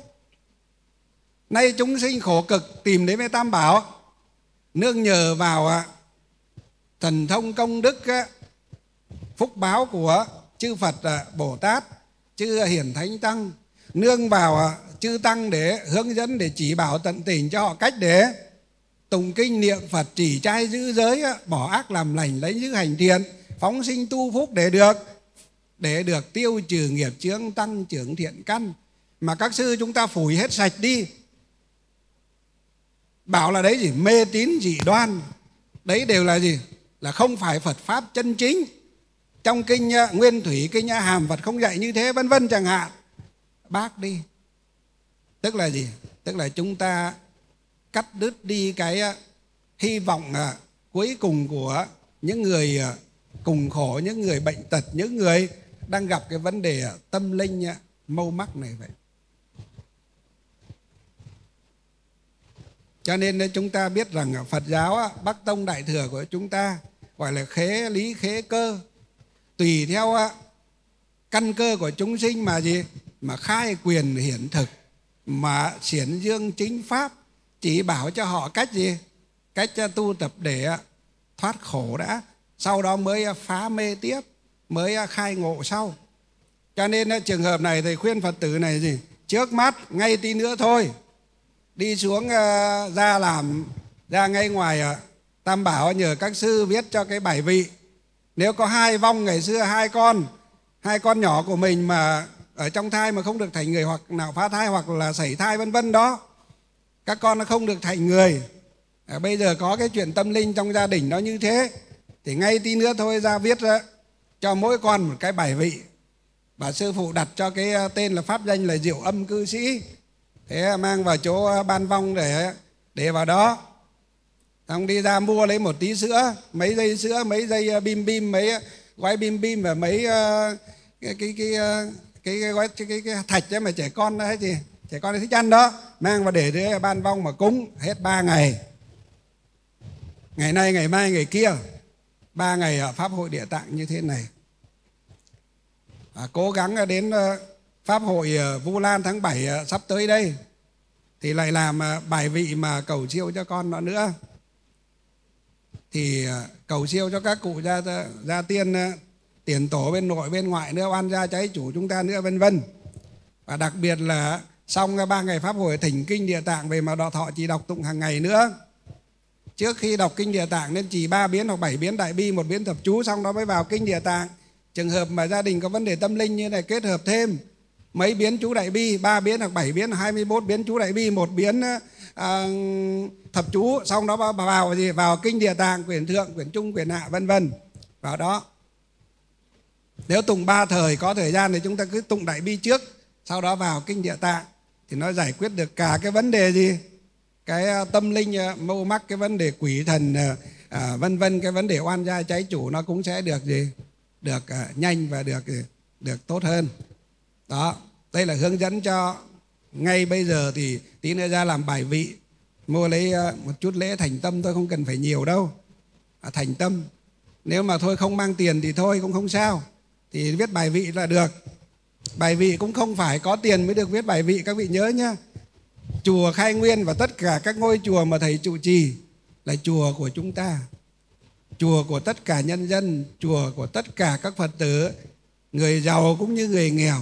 Nay chúng sinh khổ cực tìm đến với Tam Bảo, nương nhờ vào thần thông công đức phúc báo của chư Phật Bồ Tát, chư Hiển Thánh Tăng, nương vào chư Tăng để hướng dẫn, để chỉ bảo tận tình cho họ cách để tụng kinh niệm Phật, trì trai giữ giới, bỏ ác làm lành, lấy giữ hành thiện, phóng sinh tu phúc để được tiêu trừ nghiệp chướng, tăng trưởng thiện căn. Mà các sư chúng ta phủi hết sạch đi, bảo là đấy gì? Mê tín dị đoan. Đấy đều là gì? Là không phải Phật pháp chân chính. Trong kinh Nguyên Thủy, kinh Hàm Phật không dạy như thế, vân vân chẳng hạn. Bác đi. Tức là gì? Tức là chúng ta cắt đứt đi cái hy vọng cuối cùng của những người cùng khổ, những người bệnh tật, những người đang gặp cái vấn đề tâm linh mâu mắc này vậy. Cho nên chúng ta biết rằng Phật giáo Bắc Tông Đại Thừa của chúng ta gọi là khế lý khế cơ, tùy theo căn cơ của chúng sinh mà gì? Mà khai quyền hiển thực, mà xiển dương chính pháp, chỉ bảo cho họ cách gì? Cách tu tập để thoát khổ đã, sau đó mới phá mê tiếp, mới khai ngộ sau. Cho nên trường hợp này thầy khuyên Phật tử này gì? Trước mắt ngay tí nữa thôi, đi xuống ra ngay ngoài Tam Bảo nhờ các sư viết cho cái bài vị. Nếu có hai vong ngày xưa, hai con nhỏ của mình mà ở trong thai mà không được thành người, hoặc nào phá thai hoặc là sảy thai vân vân đó, các con nó không được thành người. Bây giờ có cái chuyện tâm linh trong gia đình nó như thế, thì ngay tí nữa thôi ra viết cho mỗi con một cái bài vị. Bà sư phụ đặt cho cái tên là pháp danh là Diệu Âm Cư Sĩ. Thế mang vào chỗ ban vong để vào đó. Xong đi ra mua lấy một tí sữa, mấy dây sữa, mấy dây bim bim, mấy gói bim bim và mấy cái thạch ấy mà trẻ con ấy gì, trẻ con thích ăn đó, mang vào để ban vong mà cúng hết 3 ngày. Ngày nay, ngày mai, ngày kia, 3 ngày ở Pháp hội Địa Tạng như thế này. Cố gắng đến Pháp hội Vu Lan tháng 7 sắp tới đây thì lại làm bài vị mà cầu siêu cho con nó nữa. Thì cầu siêu cho các cụ gia tiên, tiền tổ bên nội bên ngoại nữa, oan gia cháy chủ chúng ta nữa, vân vân. Và đặc biệt là xong 3 ngày Pháp hội thỉnh kinh Địa Tạng về mà Đọ Thọ chỉ đọc tụng hàng ngày nữa. Trước khi đọc kinh Địa Tạng nên chỉ 3 biến hoặc 7 biến Đại Bi, 1 biến thập chú, xong đó mới vào kinh Địa Tạng. Trường hợp mà gia đình có vấn đề tâm linh như này, kết hợp thêm mấy biến chú Đại Bi, 3 biến hoặc 7 biến, 21 biến chú Đại Bi, 1 biến thập chú, xong đó vào kinh Địa Tạng, quyển thượng, quyển trung, quyển hạ, vân vân, vào đó. Nếu tụng 3 thời có thời gian thì chúng ta cứ tụng Đại Bi trước, sau đó vào kinh Địa Tạng thì nó giải quyết được cả cái vấn đề gì? Cái tâm linh mâu mắc, cái vấn đề quỷ thần vân vân, cái vấn đề oan gia cháy chủ nó cũng sẽ được gì? Được nhanh và được tốt hơn. Đó, đây là hướng dẫn cho ngay bây giờ. Thì tí nữa ra làm bài vị, mua lấy một chút lễ thành tâm thôi, không cần phải nhiều đâu. Thành tâm. Nếu mà thôi không mang tiền thì thôi cũng không sao, thì viết bài vị là được. Bài vị cũng không phải có tiền mới được viết bài vị, các vị nhớ nhá. Chùa Khai Nguyên và tất cả các ngôi chùa mà thầy trụ trì là chùa của chúng ta, chùa của tất cả nhân dân, chùa của tất cả các Phật tử, người giàu cũng như người nghèo.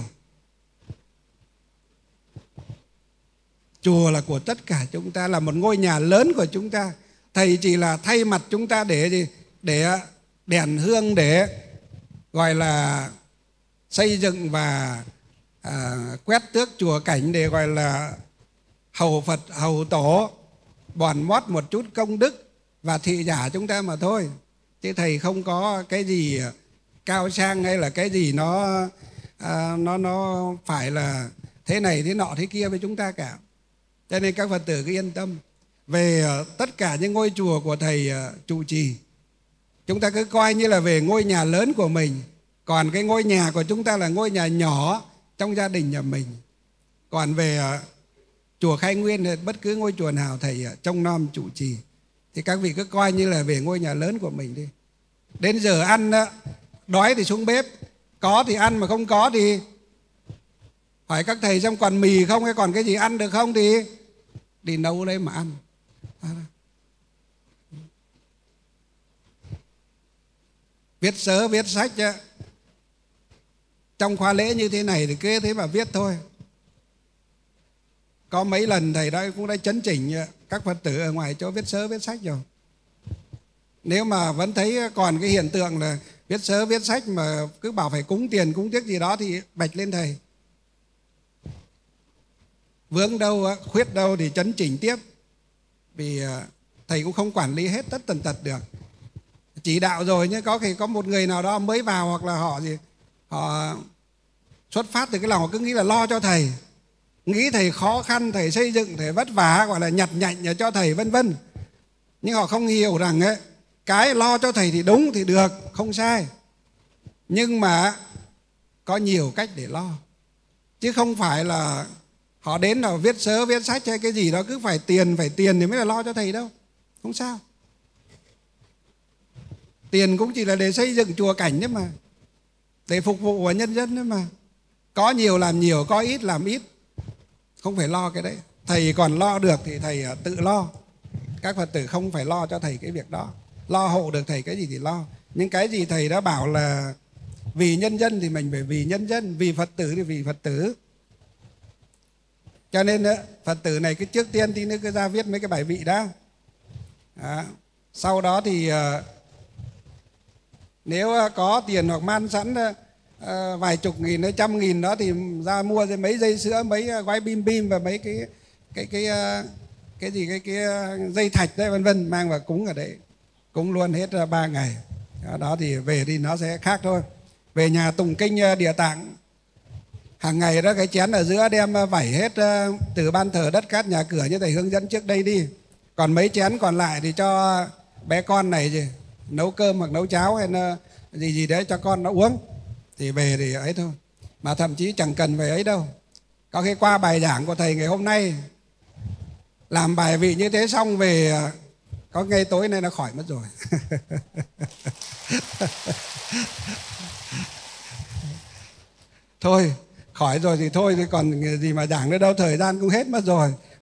Chùa là của tất cả chúng ta, là một ngôi nhà lớn của chúng ta. Thầy chỉ là thay mặt chúng ta để gì? Để đèn hương, để gọi là xây dựng và quét tước chùa cảnh, để gọi là hầu Phật, hầu tổ, bòn mót một chút công đức và thị giả chúng ta mà thôi. Chứ thầy không có cái gì cao sang hay là cái gì nó phải là thế này thế nọ thế kia với chúng ta cả. Cho nên các Phật tử cứ yên tâm về tất cả những ngôi chùa của thầy trụ trì, chúng ta cứ coi như là về ngôi nhà lớn của mình. Còn cái ngôi nhà của chúng ta là ngôi nhà nhỏ trong gia đình nhà mình. Còn về chùa Khai Nguyên hay bất cứ ngôi chùa nào thầy trông nom trụ trì thì các vị cứ coi như là về ngôi nhà lớn của mình đi. Đến giờ ăn đói thì xuống bếp, có thì ăn, mà không có thì hỏi các thầy xem còn mì không hay còn cái gì ăn được không thì đi nấu lấy mà ăn. Viết sớ viết sách trong khóa lễ như thế này thì cứ thế mà viết thôi. Có mấy lần thầy đã cũng đã chấn chỉnh các Phật tử ở ngoài chỗ viết sớ viết sách rồi. Nếu mà vẫn thấy còn cái hiện tượng là viết sớ viết sách mà cứ bảo phải cúng tiền cúng tiếc gì đó thì bạch lên thầy. Vướng đâu khuyết đâu thì chấn chỉnh tiếp. Vì thầy cũng không quản lý hết tất tần tật được. Chỉ đạo rồi nhưng có khi có một người nào đó mới vào, hoặc là họ xuất phát từ cái lòng họ cứ nghĩ là lo cho thầy, nghĩ thầy khó khăn, thầy xây dựng, thầy vất vả, gọi là nhặt nhạnh cho thầy vân vân. Nhưng họ không hiểu rằng cái lo cho thầy thì đúng thì được, không sai, nhưng mà có nhiều cách để lo, chứ không phải là Họ đến họ viết sớ viết sách hay cái gì đó cứ phải tiền thì mới là lo cho thầy đâu. Không sao. Tiền cũng chỉ là để xây dựng chùa cảnh đấy mà, để phục vụ của nhân dân đấy mà. Có nhiều làm nhiều, có ít làm ít, không phải lo cái đấy. Thầy còn lo được thì thầy tự lo. Các Phật tử không phải lo cho thầy cái việc đó. Lo hộ được thầy cái gì thì lo. Nhưng cái gì thầy đã bảo là vì nhân dân thì mình phải vì nhân dân, vì Phật tử thì vì Phật tử. Cho nên Phật tử này cứ trước tiên thì nó cứ ra viết mấy cái bài vị đó. Sau đó thì nếu có tiền hoặc man sẵn vài chục nghìn hay 100.000 đó thì ra mua mấy dây sữa, mấy gói bim bim và mấy cái dây thạch đấy vân vân, mang vào cúng ở đấy, cúng luôn hết 3 ngày. Đó thì về thì nó sẽ khác thôi. Về nhà tụng kinh Địa Tạng hàng ngày đó, cái chén ở giữa đem vẩy hết từ ban thờ đất cát nhà cửa như thầy hướng dẫn trước đây đi. Còn mấy chén còn lại thì cho bé con này gì nấu cơm hoặc nấu cháo hay gì đấy cho con nó uống. Thì về thì ấy thôi. Mà thậm chí chẳng cần phải ấy đâu. Có khi qua bài giảng của thầy ngày hôm nay, làm bài vị như thế xong về, có ngay tối nay nó khỏi mất rồi. Thôi khỏi rồi thì thôi, thì còn gì mà giảng nữa đâu, thời gian cũng hết mất rồi.